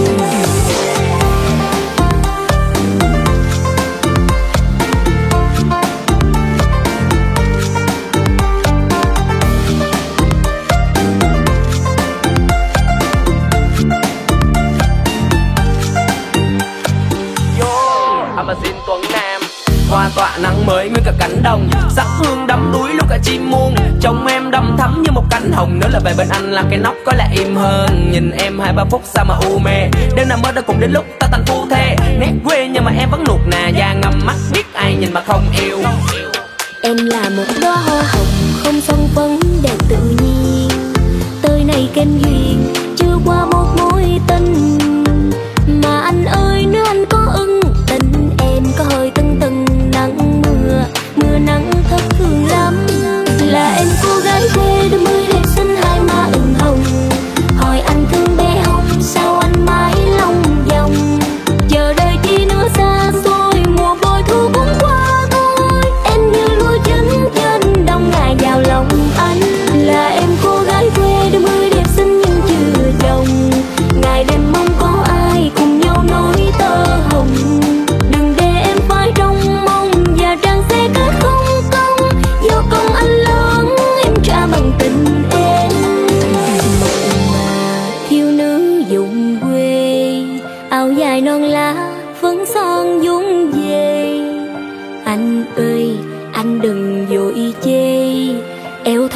Amazon Tuấn Nam, hoa tọa nắng mới nguyên cả cánh đồng, sắc hương đắm đuối luôn cả chim muông. Trông em đầm thắm như một cánh hồng, nếu là về bên anh là cái nóc có lẽ im hơn. Nhìn em hai ba phút sao mà u mê, đêm nào mơ đã cùng đến lúc ta thành phu thê. Nét quê nhưng mà em vẫn nuột nà, da ngầm mắt biết ai nhìn mà không yêu. Em là một đóa hoa hồng không son phấn đẹp tự nhiên, tới này kênh duyên chưa qua một mối tình. Mà anh ơi nếu anh có ưng tình em có hơi tưng tưng nắng mưa, mưa nắng thất thường lắm. Là em cô gái quê đôi mươi đẹp xinh hai má ửng hồng, hỏi anh thương bé hông sao anh mãi lòng vòng. Chờ đợi chi nữa xa xôi, mùa bội thu cũng qua thôi. Em như lúa chín trên đông ngày vào lòng anh. Là em cô gái quê đôi mươi đẹp xinh nhưng chưa chồng, ngày đêm mong có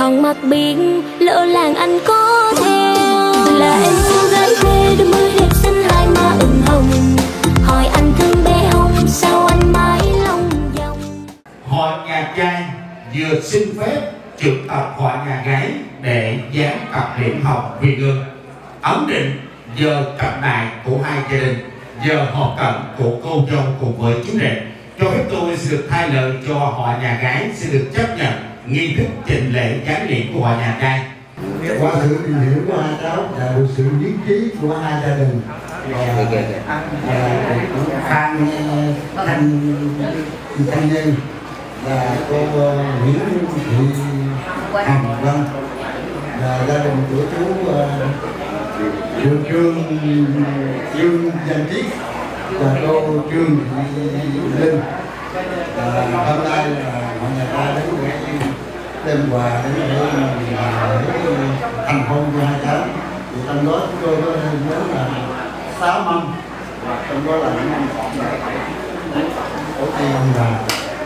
hòn mặt biển lỡ làng anh có theo. Là em cô gái quê đôi môi đẹp xinh hai má ửng hồng, hỏi anh thương bé không sao anh mãi lòng vòng. Hội nhà trai vừa xin phép trực tập hội nhà gái để dán cặp điểm học vì gương ấn định giờ trọng đại của hai gia đình, giờ họp cận của cô dâu cùng với chú rể. Cho phép tôi sẽ được thay lời cho họ nhà gái sẽ được chấp nhận nghi thức trình lễ gián điển của họ nhà trai. Qua sự tìm hiểu của hai cháu và được sự nhất trí của hai gia đình và Phan Thanh Thanh Nhân và cô Nguyễn Thị Hồng Vân và gia đình của chú Trương Trương Dương Danh Chiết và cô Trương Thị Linh. Và hôm nay là mọi nhà ta đến để đem quà đến để thành hôn cho hai cháu. Thì trong đó chúng tôi có nhớ là sáu mâm, trong đó là những mâm của tiền và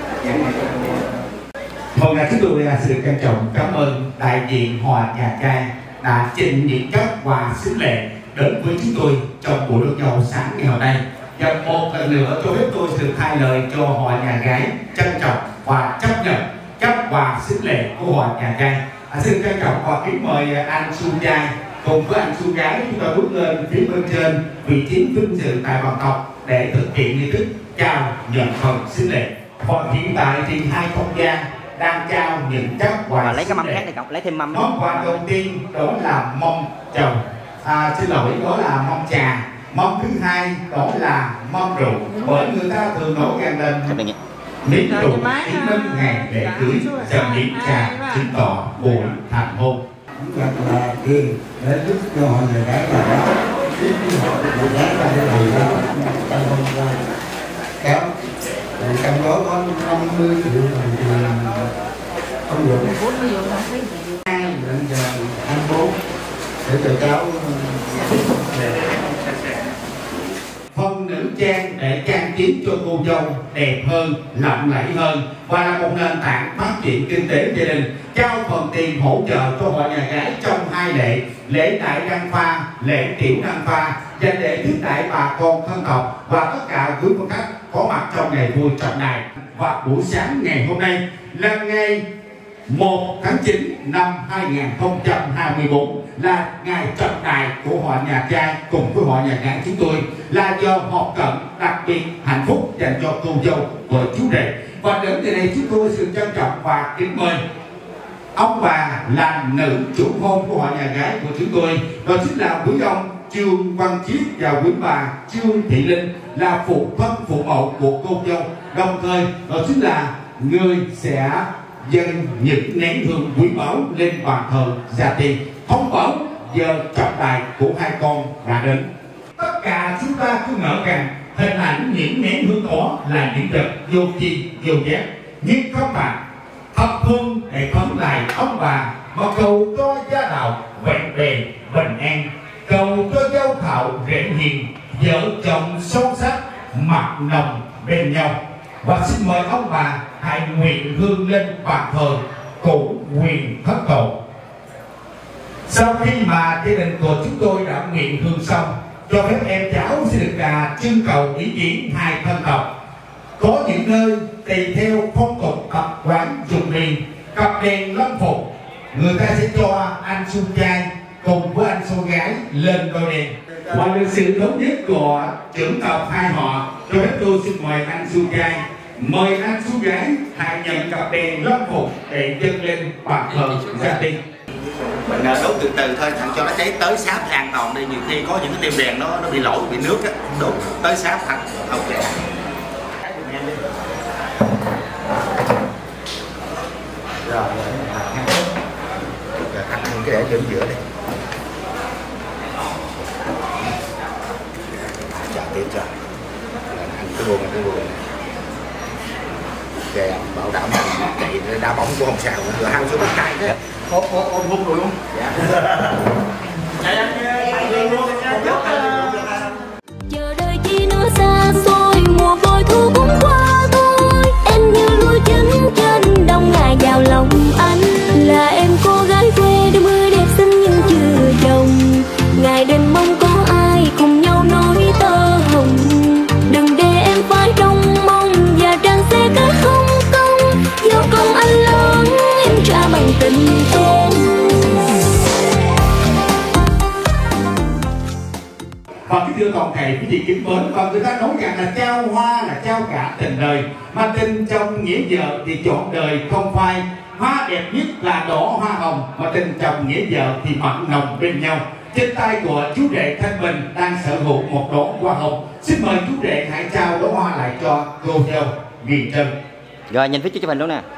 Hôm nay chúng tôi là sự trân trọng cảm ơn đại diện Hòa nhà trai đã trình những các quà xính lễ đến với chúng tôi trong buổi đón dâu sáng ngày hôm nay. Và một lần nữa cho phép tôi sự thay lời cho Hòa nhà gái trân trọng và chấp nhận các quà xính lễ của Hòa nhà trai. À, xin trân trọng và kính mời anh Xuân trai cùng với anh Xuân gái chúng ta bước lên phía bên trên vị trí vinh dự tại bàn tộc để thực hiện nghi thức trao nhận phần xính lễ. Và hiện tại thì hai không gian đang trao những các quà lấy cái mâm khác để cậu lấy thêm mâm. Món quà đầu tiên đó là mâm chồng, à, xin lỗi đó là mâm trà. Mâm thứ hai đó là mâm rượu, bởi người ta thường nói rằng lên miếng rượu chứng minh ngày lễ cưới, giờ miếng trà chứng tỏ buổi thành hôn. Rất là tiền để giúp cho họ người gái là tiếp họ người gái ra để thì ta không ra kéo. Trong đó có năm mươi triệu đồng tiền không được. Đến giờ hai mươi bốn để cho cháu Phần nữ trang để trang trí cho cô dâu đẹp hơn, lộng lẫy hơn và là một nền tảng phát triển kinh tế gia đình. Trao phần tiền hỗ trợ cho họ nhà gái trong hai lễ: lễ đại đăng pha, lễ tiểu đăng pha, và để tiếp đãi bà con thân tộc và tất cả quý khách có mặt trong ngày vui trọng đại. Và buổi sáng ngày hôm nay là ngày một tháng chín năm hai nghìn không trăm hai mươi tư là ngày trọng đại của họ nhà trai cùng với họ nhà gái chúng tôi, là do họp cận đặc biệt hạnh phúc dành cho cô dâu và chú rể. Và đến từ đây chúng tôi sự trân trọng và kính mời ông bà là nữ chủ hôn của họ nhà gái của chúng tôi, đó chính là quý ông Trương Văn Chiết và quý bà Trương Thị Linh là phụ thân phụ mẫu của cô dâu, đồng thời đó chính là người sẽ dâng những nén hương quý báu lên bàn thờ gia tiên, thông báo giờ trọng đại của hai con đã đến. Tất cả chúng ta cứ ngỡ rằng hình ảnh những nén hương đó là những vật vô chi vô giác, nhưng các bạn thắp hương để khấn lại ông bà mà cầu cho gia đạo vẹn bền bình an, cầu cho dâu thảo rể hiền, vợ chồng son sắc mặt nồng bên nhau. Và xin mời ông bà hãy nguyện hương lên bàn thờ cụ quyền thất tổ. Sau khi mà gia đình của chúng tôi đã nguyện hương xong, cho phép em cháu sẽ được à, trưng cầu ý kiến hai thân tộc. Có những nơi tùy theo phong tục tập quán dùng miền, cặp đèn lâm phục, người ta sẽ cho anh xuân trai cùng với anh xuân gái lên đôi đèn. Và được sự thống nhất của trưởng tộc hai họ, cho phép tôi xin mời anh xuân trai mời anh xuân gái hãy nhận cặp đèn lâm phục để dâng lên bàn thờ gia tiên. Mình đốt từ từ thôi, thằng cho nó cháy tới sáp an toàn đi, nhiều khi có những cái tim đèn nó nó bị lỗi bị nước á, đốt tới sáp thằng ok. Rồi, ăn cái để giữa giữa đi. Chào tiếp cho. Ăn cái buồn cái buồn. Kìa, bảo đảm chạy đá bóng của ông Sào rồi hăng xuống tay thế. Ôm ôm hung rồi luôn. Dạ. Chờ đợi chi nữa xa xôi, mùa bội thu cũng qua thôi. Em như lúa chín trên đồng ngài vào lòng anh, là em cô này quý vị kính mến, và người ta nói rằng là trao hoa là trao cả tình đời, mà tình chồng nghĩa vợ thì chọn đời không phai. Hoa đẹp nhất là đỏ hoa hồng, mà tình chồng nghĩa vợ thì mặn nồng bên nhau. Trên tay của chú rể Thanh Bình đang sở hữu một đóa hoa hồng. Xin mời chú rể hãy trao đóa hoa lại cho cô dâu Huyền Trân. Rồi nhìn phía trước chụp hình luôn nè.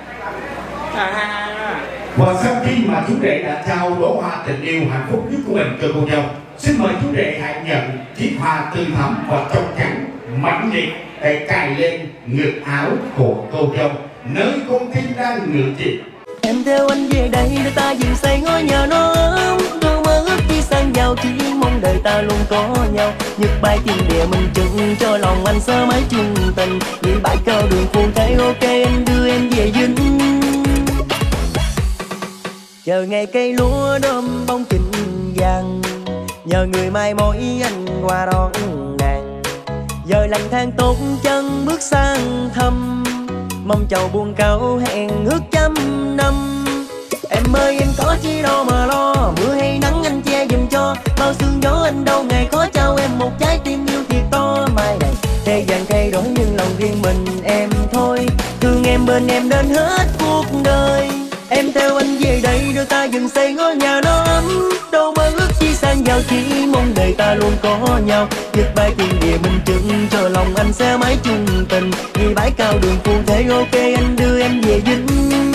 Và sau khi mà chú rể đã trao đóa hoa tình yêu hạnh phúc nhất của mình cho cô dâu, xin mời chú rể hãy nhận chiếc hoa tươi thắm và trong trắng mãnh liệt để cài lên ngực áo của cô dâu, nơi con tim đang ngựa chìm. Em theo anh về đây để ta dựng xây ngôi nhà nó ấm, đôi mơ ước khi sang giàu chỉ mong đời ta luôn có nhau. Nhật bay tiền địa mình chừng cho lòng anh sơ mãi chung tình, đi bãi cao đường phù thấy ok anh đưa em về dinh. Chờ ngày cây lúa đơm bông chỉnh vàng, nhờ người mai mối anh qua đón nàng. Giờ lành than tốt chân bước sang thăm, mong chầu buồn cao hẹn ước trăm năm. Em ơi em có chi đâu mà lo, mưa hay nắng anh che giùm cho, bao sương gió anh đâu ngày khó trao em một trái tim yêu thiệt to. Mai này thế gian thay đổi nhưng lòng riêng mình em thôi, thương em bên em đến hết cuộc đời. Em theo anh về đây đưa ta dừng xây ngôi nhà nó ấm, đâu mơ ước chi sang giàu chỉ mong đời ta luôn có nhau. Nhật bay tiền địa mình chừng cho lòng anh sẽ mãi chung tình, đi bãi cao đường phù thế ok anh đưa em về dinh.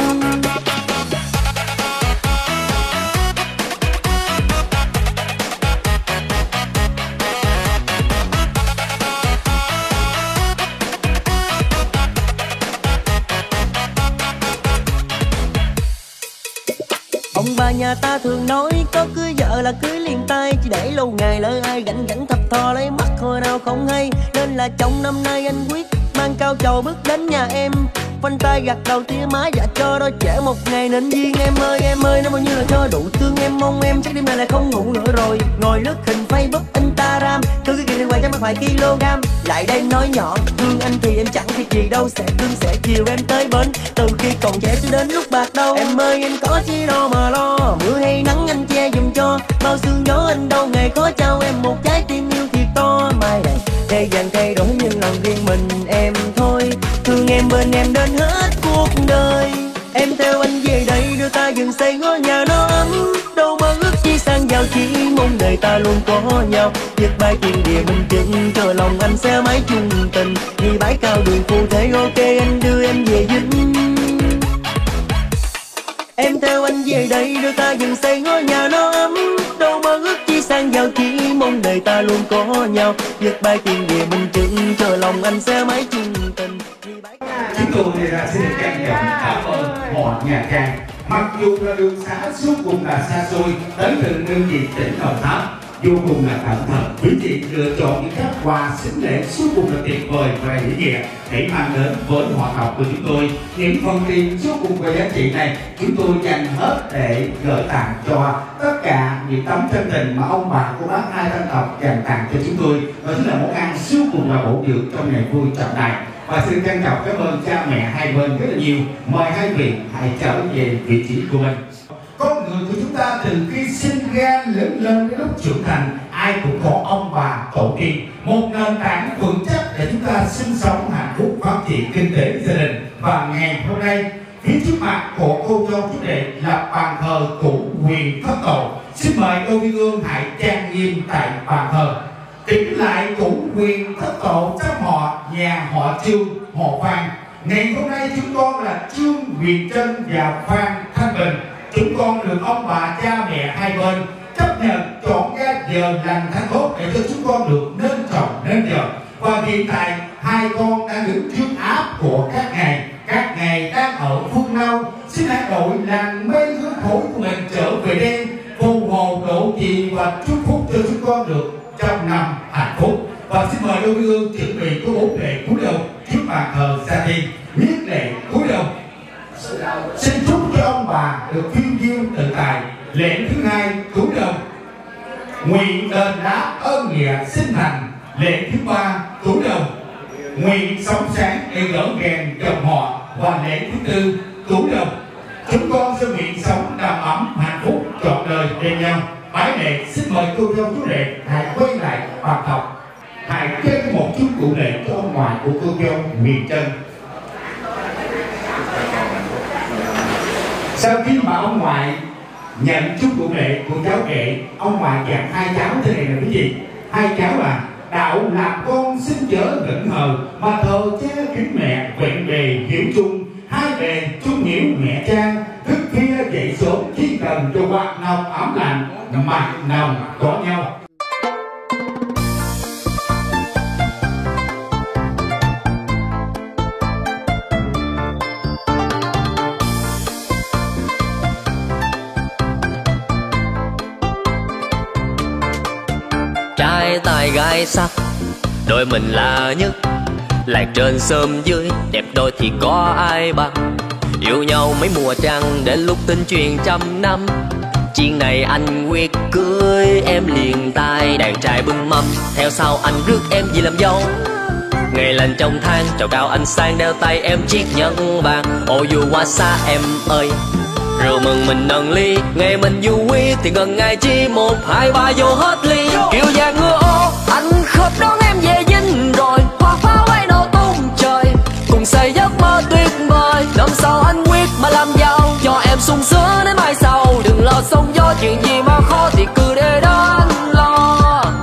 Ông bà nhà ta thường nói có cưới vợ là cưới liền tay, chỉ để lâu ngày lỡ ai gánh gánh thập thò lấy mắt hồi nào không hay. Nên là trong năm nay anh quyết mang cao trầu bước đến nhà em, phanh tay gặt đầu tia má dạ cho đôi trẻ một ngày nên duyên. Em ơi em ơi nó bao nhiêu là cho đủ thương em, mong em chắc đêm nay lại không ngủ nữa rồi. Ngồi lướt hình Facebook Instagram, cứ cái kia quay cho mất vài kg. Lại đây nói nhỏ thương anh thì em chẳng việc gì đâu, sẽ thương sẽ chiều em tới bến, từ khi còn trẻ cho đến lúc bạc đâu. Em ơi em có chi đâu mà lo, mưa hay nắng anh che giùm cho, bao sương gió anh đâu ngày khó trao em một trái tim yêu thiệt to. Mai này thế gian thay đổi nhưng lòng riêng mình em thôi, thương em bên em đến hết cuộc đời. Em theo anh về đây đưa ta dừng xây ngôi nhà nó ấm, đâu mơ ước chi sang giàu chỉ mong đời ta luôn có nhau. Nhật bay tiền địa mình chừng cho lòng anh sẽ mãi chung tình, đi bãi cao đường phù thế ok anh đưa em về dinh. Em theo anh về đây đưa ta dừng xây ngôi nhà nó ấm, đâu mơ ước chi sang giàu chỉ mong đời ta luôn có nhau. Nhật bay tiền địa mình chừng cho lòng anh sẽ mãi chung tình. Chúng tôi thì là xin trân trọng cảm ơn họ nhà Trang. Mặc dù là đường xá suốt cùng là xa xôi, tới từ đơn vị tỉnh Đồng Tháp, vô cùng là cẩn thận, quý vị lựa chọn những các quà xính lễ suốt cùng là tuyệt vời và ý nghĩa để mang đến với họ học của chúng tôi. Những phần tiền suốt cùng về giá trị này chúng tôi dành hết để gửi tặng cho tất cả những tấm chân tình mà ông bà cô bác hai dân tộc dành tặng cho chúng tôi. Đó chính là món ăn suốt cùng là bổ dưỡng trong ngày vui trọng đại. Và xin trân trọng cảm ơn cha mẹ hai bên rất là nhiều. Mời hai vị hãy trở về vị trí của mình. Con người của chúng ta từ khi sinh ra lớn lên đến lúc trưởng thành, ai cũng có ông bà tổ tiên, một nền tảng vững chắc để chúng ta sinh sống hạnh phúc, phát triển kinh tế gia đình. Và ngày hôm nay phía trước mặt của cô dâu chú rể là bàn thờ cụ Huyền Thất Tổ. Xin mời đôi viên ương hãy trang nghiêm tại bàn thờ, kính lại cụ Huyền Thất Tổ trong họ nhà họ Trương, họ Phan. Ngày hôm nay chúng con là Trương Huyền Trân và Phan Thanh Bình. Chúng con được ông bà cha mẹ hai bên chấp nhận chọn ra giờ lành tháng tốt để cho chúng con được nên chồng nên vợ. Và hiện tại hai con đang đứng trước áp của các ngài. Các ngài đang ở phương nào. Xin hãy đội làng mây hương khối của mình trở về đây, phù hộ độ trì và chúc phúc cho chúng con được trong năm hạnh phúc. Và xin mời đôi hương chuẩn bị có bốn lễ cúi đầu trước bàn thờ gia tiên. Nhất lễ cúi đầu. Xin chúc cho ông bà được phiêu diêu tự tại. Lễ thứ hai cúi đầu nguyện đền đáp ơn nghĩa sinh thành. Lễ thứ ba cúi đầu nguyện sống sáng để gỡ gàng dòng họ. Và lễ thứ tư cúi đầu chúng con sẽ nguyện sống đầm ấm hạnh phúc trọn đời bên nhau. Bái lễ xin mời cô dâu chú rể hãy quay lại bàn học. hãy trân một chút cụ lệ cho ông ngoại của cô dâu Huyền Trân. Sau khi mà ông ngoại nhận chút cụ lệ của cháu rể, ông ngoại dặn hai cháu thế này là cái gì? Hai cháu là đạo làm con xin chớ ngẩn hờ, mà thờ cha kính mẹ vẹn bề hiểu chung, hai bề chung hiểu mẹ cha. Thức khuya dậy sớm chỉ cần cho quạt nồng ấm lạnh, mặt nồng có nhau. Trai tài gái sắc, đôi mình là nhất. Làng trên sớm dưới, đẹp đôi thì có ai bằng. Yêu nhau mấy mùa trăng, đến lúc tin truyền trăm năm. Chuyện này anh quyết cưới em liền tay. Đàn trai bưng mâm, theo sau anh rước em về làm dâu. Ngày lành trong tháng, trầu cao anh sang đeo tay em chiếc nhẫn vàng. Ô dù qua xa em ơi, rượu mừng mình nâng ly. Ngày mình vui thì gần ngày chi, một hai ba vô hết ly. Kiều vàng ngựa ô, anh khớp đón em về dinh rồi. Hoa pháo bay nổ tung trời, cùng xây giấc mơ tuyệt vời. Năm sau anh quyết mà làm giàu, cho em sung sướng đến mai sau. Đừng lo sóng gió, chuyện gì mà khó thì cứ để đó anh lo.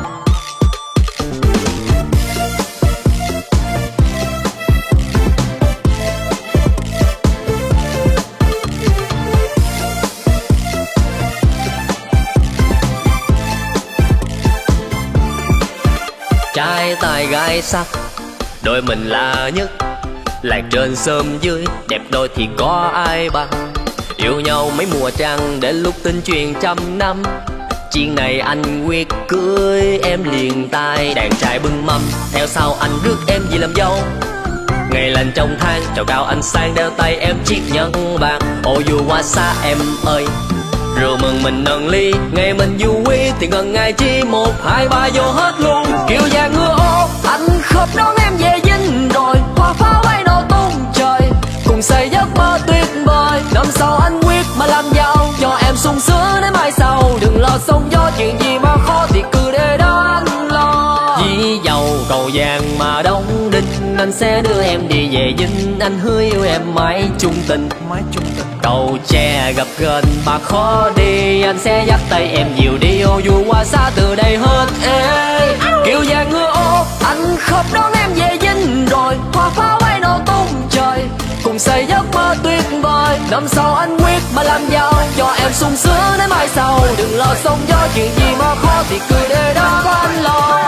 Trai tài gái sắc, đôi mình là nhất. Làng trên sớm dưới, đẹp đôi thì có ai bằng. Yêu nhau mấy mùa trăng, đến lúc tin truyền trăm năm. Chuyện này anh quyết cưới em liền tay. Đàn trai bưng mâm, theo sau anh rước em về làm dâu. Ngày lành trong tháng, trầu cao anh sang đeo tay em chiếc nhẫn vàng. Ô dù qua xa em ơi, rượu mừng mình nâng ly. Ngày mình vui thì gần ngày chi, một hai ba vô hết luôn. Kiều vàng ngựa ô, anh khớp đón em về dinh rồi. Hoa pháo bay nổ tung trời, cùng xây giấc mơ tuyệt vời. Năm sau anh quyết mà làm giàu, cho em sung sướng đến mai sau. Đừng lo sóng gió, chuyện gì mà khó thì cứ để đó anh lo. Dĩ dầu cầu vàng mà đóng đinh, anh sẽ đưa em đi về dinh. Anh hứa yêu em mãi chung tình, mãi chung tình. Cầu tre gặp gần mà khó đi, anh sẽ dắt tay em dìu đi. Ô dù qua xa từ đây hết ê. Kiều vàng ngựa ô, anh khớp đón em về dinh rồi. Hoa pháo bay nổ tung trời, cùng xây giấc mơ tuyệt vời. Năm sau anh quyết mà làm giàu, cho em sung sướng đến mai sau. Đừng lo sóng gió, chuyện gì mà khó thì cứ để đó có anh lo.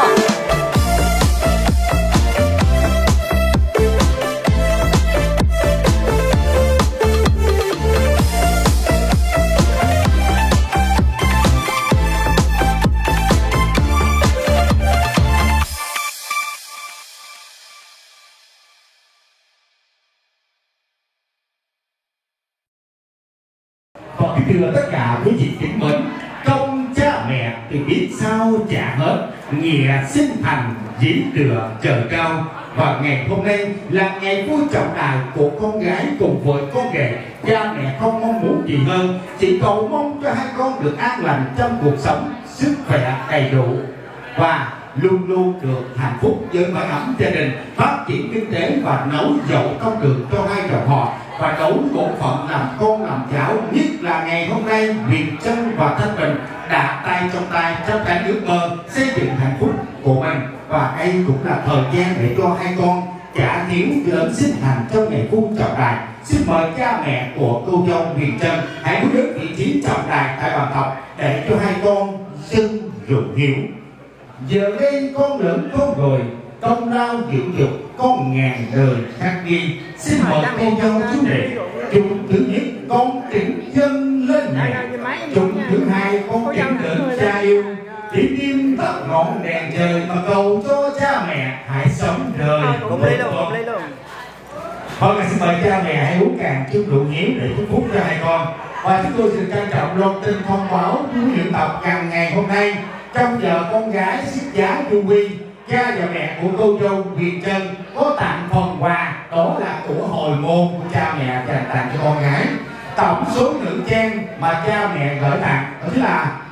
Và kính thưa tất cả quý vị kính mến, công cha mẹ thì biết sao trả hết, nghĩa sinh thành dĩ lựa trời cao. Và ngày hôm nay là ngày vui trọng đại của con gái cùng với con rể. Cha mẹ không mong muốn gì hơn, chỉ cầu mong cho hai con được an lành trong cuộc sống, sức khỏe đầy đủ và luôn luôn được hạnh phúc với mái ấm gia đình, phát triển kinh tế và nấu dậu công được cho hai dòng họ, và đấu bổn phận làm con làm cháu. Nhất là ngày hôm nay, Huyền Trân và Thanh Bình đã tay trong tay trong cái ước mơ xây dựng hạnh phúc của mình, và đây cũng là thời gian để cho hai con trả hiếu lớn sinh thành trong ngày vui trọng đại. Xin mời cha mẹ của cô dâu Huyền Trân hãy bước đến vị trí trọng đại tại bàn thờ để cho hai con xưng rượu hiếu. Giờ đây con lớn con rồi, công lao dưỡng dục con ngàn đời khắc ghi. Xin mời cô dâu chú rể. Chung thứ nhất con kính dâng lên mẹ, chung thứ hai con kính đến cha yêu. Điểm tim tắt ngọn đèn trời mà cầu cho cha mẹ hãy sống đời cùng lấy luôn, cùng lấy luôn. Hôm nay xin mời cha mẹ hãy uống cạn chút rượu hiếu để chúc phúc cho hai con. Và chúng tôi xin trân trọng loan tin thông báo buổi luyện tập càng ngày hôm nay trong giờ con gái xuất giá chu quy, cha và mẹ của cô dâu Huyền Trân có tặng phần quà, đó là của hồi môn của cha mẹ dành tặng cho con gái. Tổng số nữ trang mà cha mẹ gửi tặng đó là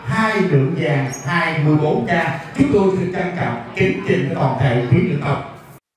hai lượng vàng hai mươi bốn ca. Chúng tôi xin trân trọng kính trình toàn thể quý nữ tộc.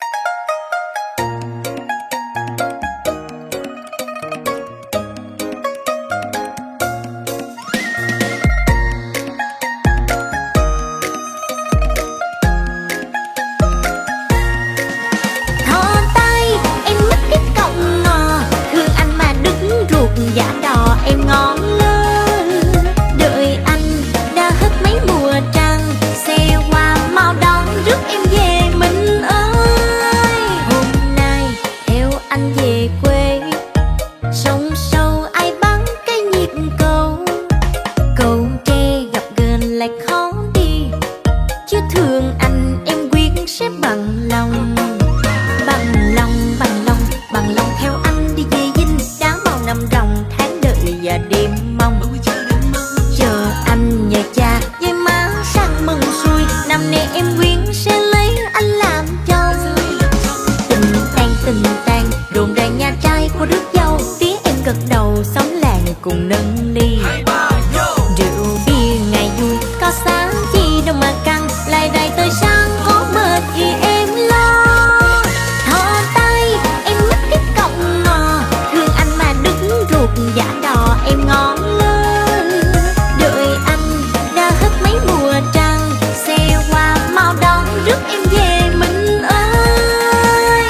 Giả đò em ngón lơ, đợi anh đã hết mấy mùa trăng, xe qua mau đón rước em về mình ơi. Hôm nay theo anh về quê, sông sâu ai bắn cái nhịp cầu, cầu tre gặp gền lại khó đi, chứ thương anh em quyết sẽ bằng lòng, bằng lòng, bằng lòng, bằng lòng theo anh đi về dinh đá màu nằm ròng và đêm mong, chờ anh nhờ cha với má sang mừng xuôi, năm nay em quyến sẽ lấy anh làm chồng. Tình tang tình tang đồn đại nhà trai của rước dâu, tía em gật đầu xóm làng cùng nâng ly. Rượu bia ngày vui có sáng chi đâu mà căng, lại đài tới sáng có mệt thì em lo. Thò tay em mất cái cọng ngò, thương anh mà đứng ruột giả đò em ngón lơ, đợi anh đã hết mấy mùa trăng, xe qua mau đón rước em về mình ơi.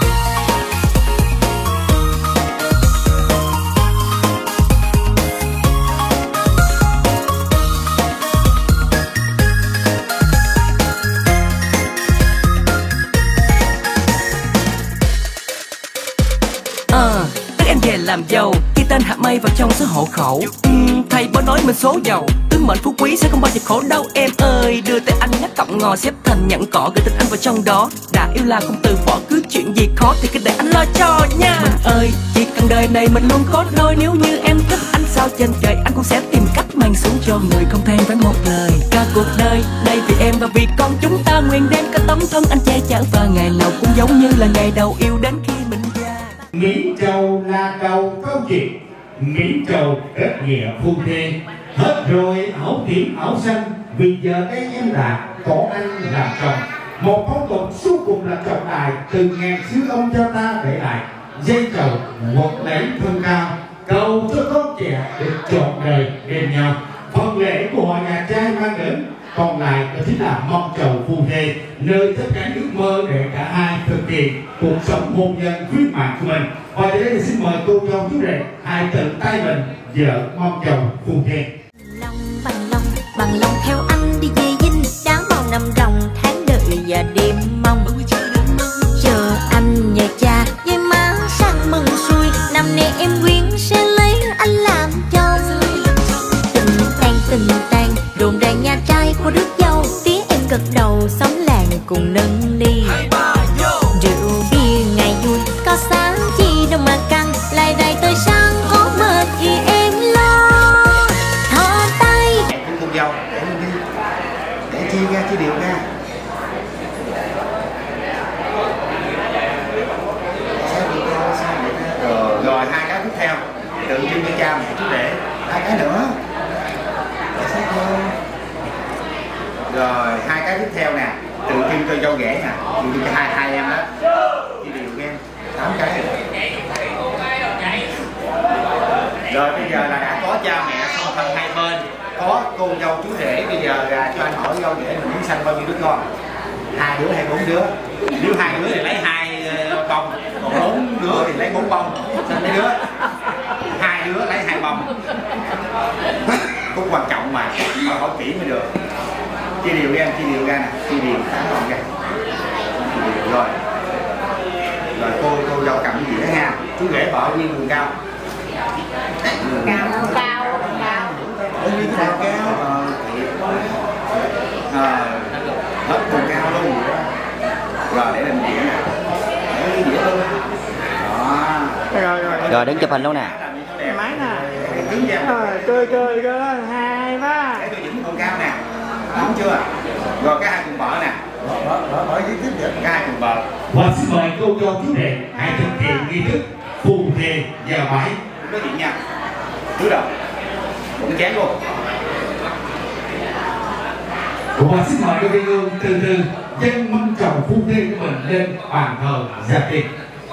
Ờ, tức em về làm giàu, ghi tên hạt mây vào trong số hộ khẩu. uhm, Thầy bố nói mình số giàu, tướng mệnh phú quý sẽ không bao giờ khổ đâu em ơi. Đưa tay anh nhắc cọng ngò xếp thành nhẫn cỏ, gửi tình anh vào trong đó. Đã yêu là không từ bỏ, cứ chuyện gì khó thì cứ để anh lo cho nha. Mình ơi, chỉ cần đời này mình luôn có đôi, nếu như em thích anh sao trên trời anh cũng sẽ tìm cách mang xuống cho người không than với một lời. Cả cuộc đời đây vì em và vì con, chúng ta nguyện đem cả tấm thân anh che chở, và ngày nào cũng giống như là ngày đầu yêu đến khi mình già. Miễn trầu là đầu câu chuyện, miễn trầu kết nghĩa phu thê. Hết rồi ảo tím ảo xanh, vì giờ đây em là có anh làm chồng. Một phong tục suốt cùng là trọng đại, từ ngàn xưa ông cho ta để lại. Dây trầu một lấy thân cao, cầu cho con trẻ được trọn đời bên nhau. Phần lễ của họ nhà trai mang đến, còn lại đó chính là mong trầu phu thê, nơi tất cả ước mơ để cả hai thực hiện cuộc sống hôn nhân viên mãn của mình. Và giờ đây thì xin mời cô dâu chú rể hãy tự tay mình vợ mong trầu phu thê. Lòng bằng lòng, bằng lòng theo anh đi về dinh đá màu nằm ròng, tháng đợi và đêm mong, chờ anh nhờ cha với má sang mừng xuôi, năm nay em quyến sẽ lấy anh làm chồng. Tình tang tình tang đồn đại nhà trai của rước dâu, tía em gật đầu xóm làng cùng nâng ly. Rượu bia ngày vui có sáng chi đâu mà căng, lại đài tới sáng có mệt thì em lo. Thò tay em cùng dâu để mình đi, để chia ra chia đều ra. Rồi, rồi hai cái tiếp theo tự nhiên cho cha mẹ chú rể hai cái nữa. Rồi hai cái tiếp theo nè, tự nhiên cho dâu ghẻ nè, tự nhiên cho hai hai em đó, chia đều em tám cái. Rồi bây giờ là đã có cha mẹ song thân hai bên, có cô dâu chú rể, bây giờ là cho anh hỏi dâu rể mình muốn sanh bao nhiêu đứa con? Hai đứa hay bốn đứa? Nếu hai đứa thì lấy hai bông, còn bốn đứa thì lấy bốn bông, sanh mấy đứa? Hai đứa lấy hai bông. Cũng quan trọng mà, phải hỏi kỹ mới được. Chia đều ra, chia đều ra nè, chia đều tám bông ra. Rồi, rồi cô cô dâu cầm gì đó ha? Chú rể bỏ viên vùng cao. cao cao cao ở như cao cao à, hết vùng cao luôn rồi để làm gì nè, để cái dĩa luôn đó. Rồi rồi rồi đứng chụp hình luôn nè. Máy nè, đứng ra chơi chơi chơi hai ba để tôi dựng vùng cao nè, đúng chưa? Rồi cái hai cùng bờ nè, hỏi với tiếp vậy cái hai cùng bờ. Và xin mời cô dâu chú rể hãy thực hiện nghi thức phù thề vào bãi. Nói chuyện nha, cứ đầu cũng chén luôn. Và xin mời các vị hương từ từ dâng mâm trầu phu thê của mình lên bàn thờ gia tiên.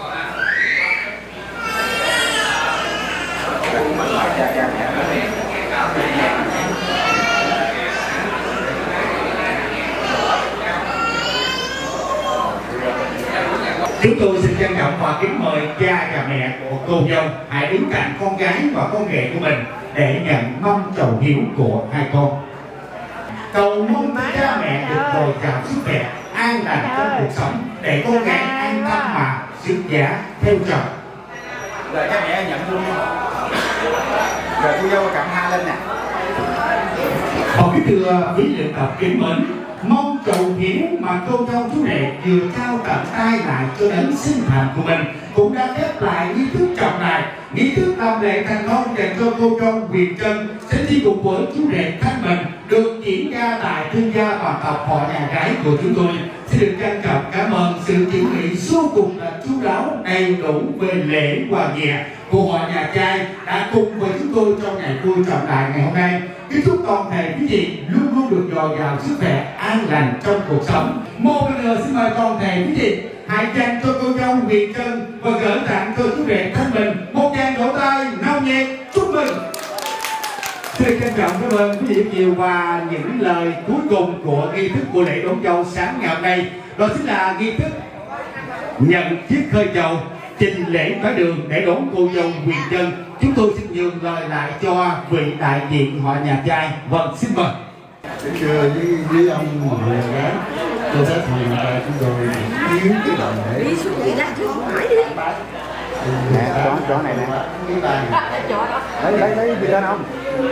Chúng tôi xin trân trọng và kính mời cha và mẹ của cô dâu hãy đứng cạnh con gái và con rể của mình để nhận mâm trầu hiếu của hai con. Cầu mong cha mẹ được dồi dào sức khỏe, an lành trong cuộc sống để con gái an tâm mà xuất giá theo chồng. Rồi cha mẹ nhận luôn. Rồi cô dâu cầm hai lên nè. Một cái thưa quý luyện tập kính mến, mong trầu hiếu mà cô dâu chú rể vừa trao tận tay lại cho đến sinh thành của mình cũng đã khép lại nghi thức trọng đại. Nghi thức làm lễ thành hôn dành cho cô dâu Huyền Trân sẽ đi cùng với chú rể Thanh Bình được diễn ra tại thương gia toàn tộc họ nhà gái của chúng tôi. Xin được trân trọng cảm ơn sự chuẩn bị vô cùng là chú đáo đầy đủ về lễ và nghĩa của họ nhà trai đã cùng với chúng tôi trong ngày vui trọng đại ngày hôm nay. Kính chúc toàn thể quý vị luôn luôn được dồi dào sức khỏe, an lành trong cuộc sống. Một lần nữa xin mời toàn thể quý vị hãy dành cho cô dâu Huyền Trân và gửi tặng cho chú rể Thanh Bình một tràng vỗ tay nồng nhiệt chúc mừng. Xin trân trọng cảm ơn quý vị nhiều và những lời cuối cùng của nghi thức của lễ đón dâu sáng ngày hôm nay đó chính là nghi thức nhận chiếc khơi dầu trình lễ khởi đường để đón cô dâu Huyền Trân. Chúng tôi xin nhường lời lại cho vị đại diện họ nhà trai. Vâng, xin mời. Kính thưa với, với ông Huyền gái, tôi sẽ thành là chúng tôi hiến cái lời lễ. Đi xuống vậy đó, chứ không phải đi. Nè, chỗ, chỗ này nè. Lấy, lấy, lấy gì lên không?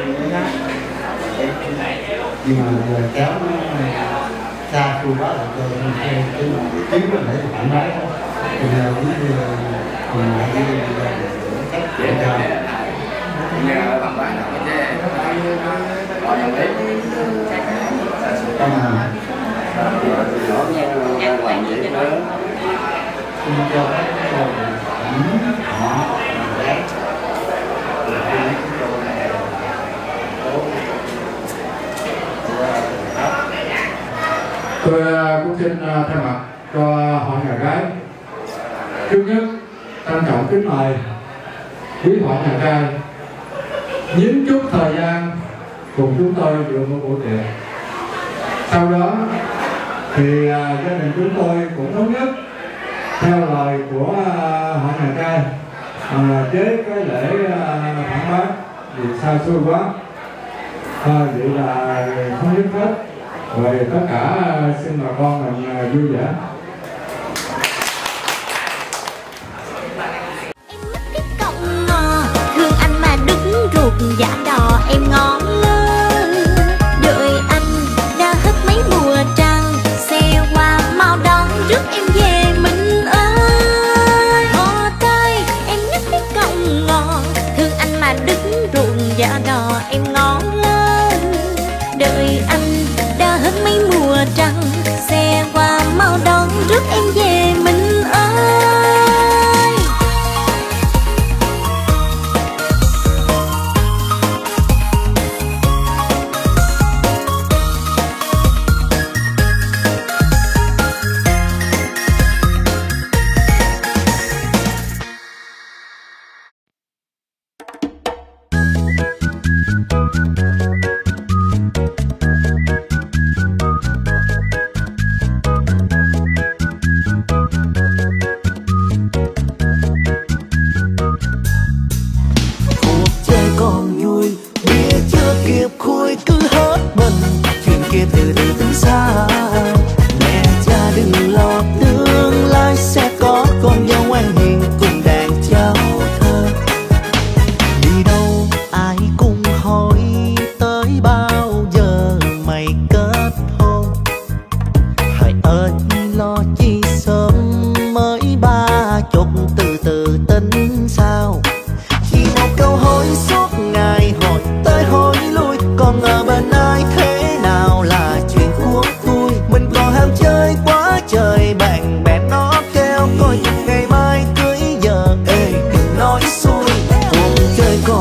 Nhưng mà kéo nó xa khu quá là tôi cái tiếng nó để thoải mái. Thì là cũng như là cùng lại với cách dễ cho. Nhà làm bán nào chứ. Rồi đồng ý. Cảm ơn. Nhỏ nghe hoàng dễ nữa. Xin cho các con họ bé. Tôi cũng xin thay mặt cho họ nhà gái trước nhất trân trọng kính mời quý họ nhà trai nhín chút thời gian cùng chúng tôi dự một buổi tiệc. Sau đó thì uh, gia đình chúng tôi cũng thống nhất theo lời của uh, họ nhà trai uh, chế cái lễ uh, phản bác vì xa xôi quá, uh, vậy là thống nhất hết. Rồi tất cả uh, xin bà con mình uh, vui vẻ. Ruột giả đò em ngó lơ đợi anh đã hết mấy mùa trăng xe qua mau đón rước em về mình ơi. Hồ tơi em nhắc cái cọng ngò thương anh mà đứng ruột giả đò em ngó lơ đợi anh đã hết mấy mùa trăng xe qua mau đón rước em về mình ơi.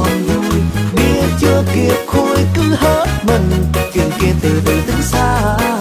kịp khui cứ hết mình chuyện kia từ từ tính xa.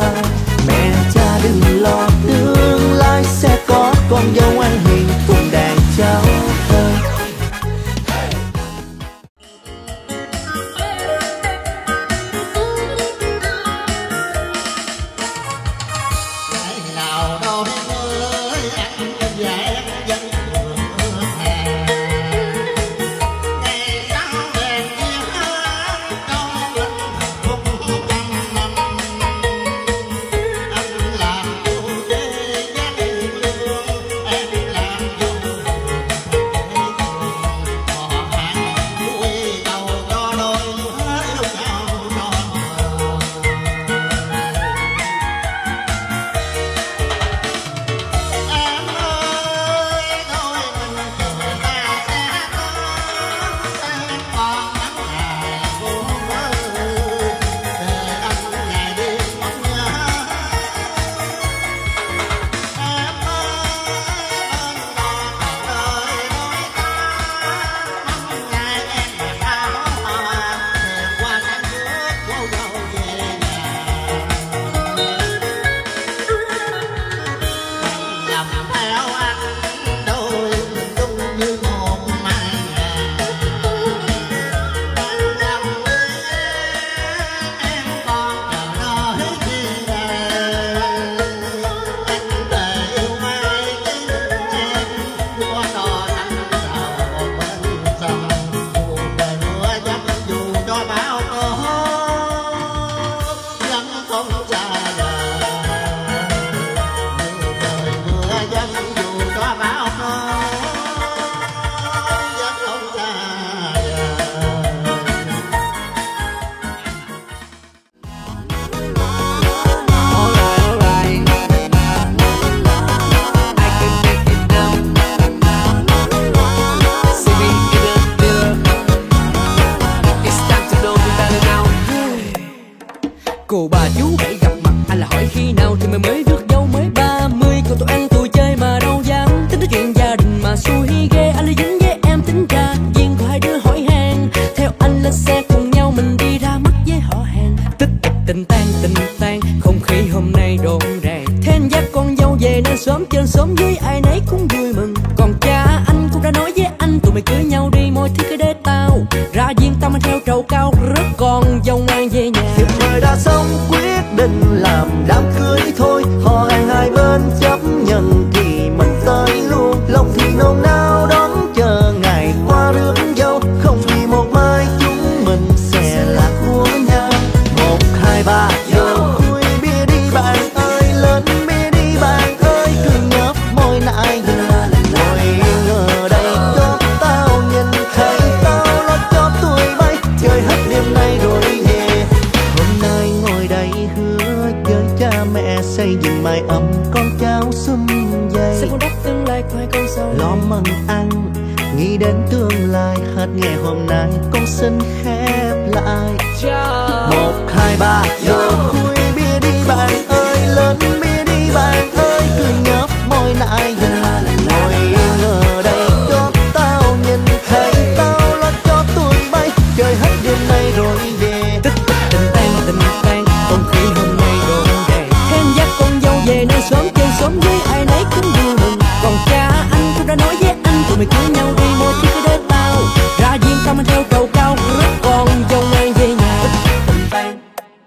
Cô bà chú hãy gặp mặt anh là hỏi khi nào thì mày mới rước dâu mới ba mươi. Còn tụi ăn tụi chơi mà đâu dám tính tới chuyện gia đình mà xui ghê. Anh là dính với em tính ra duyên của hai đứa hỏi hàng. Theo anh lên xe cùng nhau mình đi ra mắt với họ hàng. Tích tình tan tình tan không khí hôm nay rộn ràng. Thêm dắt con dâu về nên sớm trên sớm dưới ai nấy cũng vui mừng. Còn cha anh cũng đã nói với anh tụi mày cưới nhau đi mọi thứ cứ để tao ra duyên tao mang theo trầu cao rất còn dâu ngoan về nhà. Thiệp mời đã xong quyết định làm đám cưới thôi. Họ hàng hai bên chấp nhận thì mình tới luôn. Lòng thì nôn nao đón chờ ngày qua rước dâu. Không vì một mai chúng mình sẽ là của nhau. Một hai ba vô khui bia đi bạn ơi. Lên bia đi bạn ơi. Cứ nhấp môi nại ngồi ngờ đây cho tao nhìn thấy tao lo cho tuổi bay. Chơi hết đêm nay rồi về. Hôm nay ngồi đây hứa với cha mẹ xây dựng mái ấm con cháu sum vầy. Sẽ vun đắp tương lai của hai con sau lo mừng ăn nghĩ đến tương lai. Hết ngày hôm nay con xin khép lại. Một hai ba vô khui bia đi bạn ơi. Lên bia đi bạn ơi. Cứ nhấp môi nại ngồi ngờ đây cho tao nhìn thấy tao lo cho tuổi bay. Chơi hết đêm nay rồi về. Tích tình tan tình tan không khí hôm nay rộn ràng. Thêm dắt con dâu về nên sớm chơi sớm với ai nấy cũng vui mừng. Còn cha anh cũng đã nói với anh tụi mày cưới nhau đi mọi thứ cứ để tao ra duyên tao mang theo trầu cao rất còn dâu ngoan về nhà. Tích tình tan.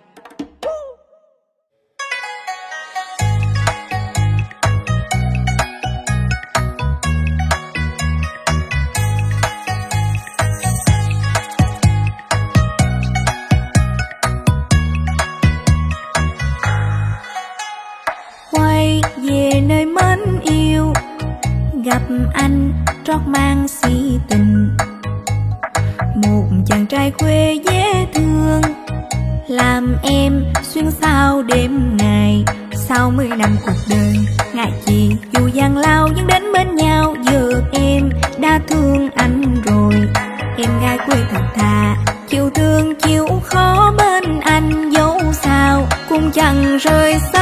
Quay về nơi mến yêu gặp anh trót mang si tình. Một chàng trai quê dễ thương làm em xuyên sao đêm ngày. Sau mười năm cuộc đời ngại chi dù gian lao nhưng đến bên nhau. Giờ em đã thương anh rồi. Em gái quê thật thà chịu thương chịu khó bên anh. Dẫu sao cũng chẳng rời xa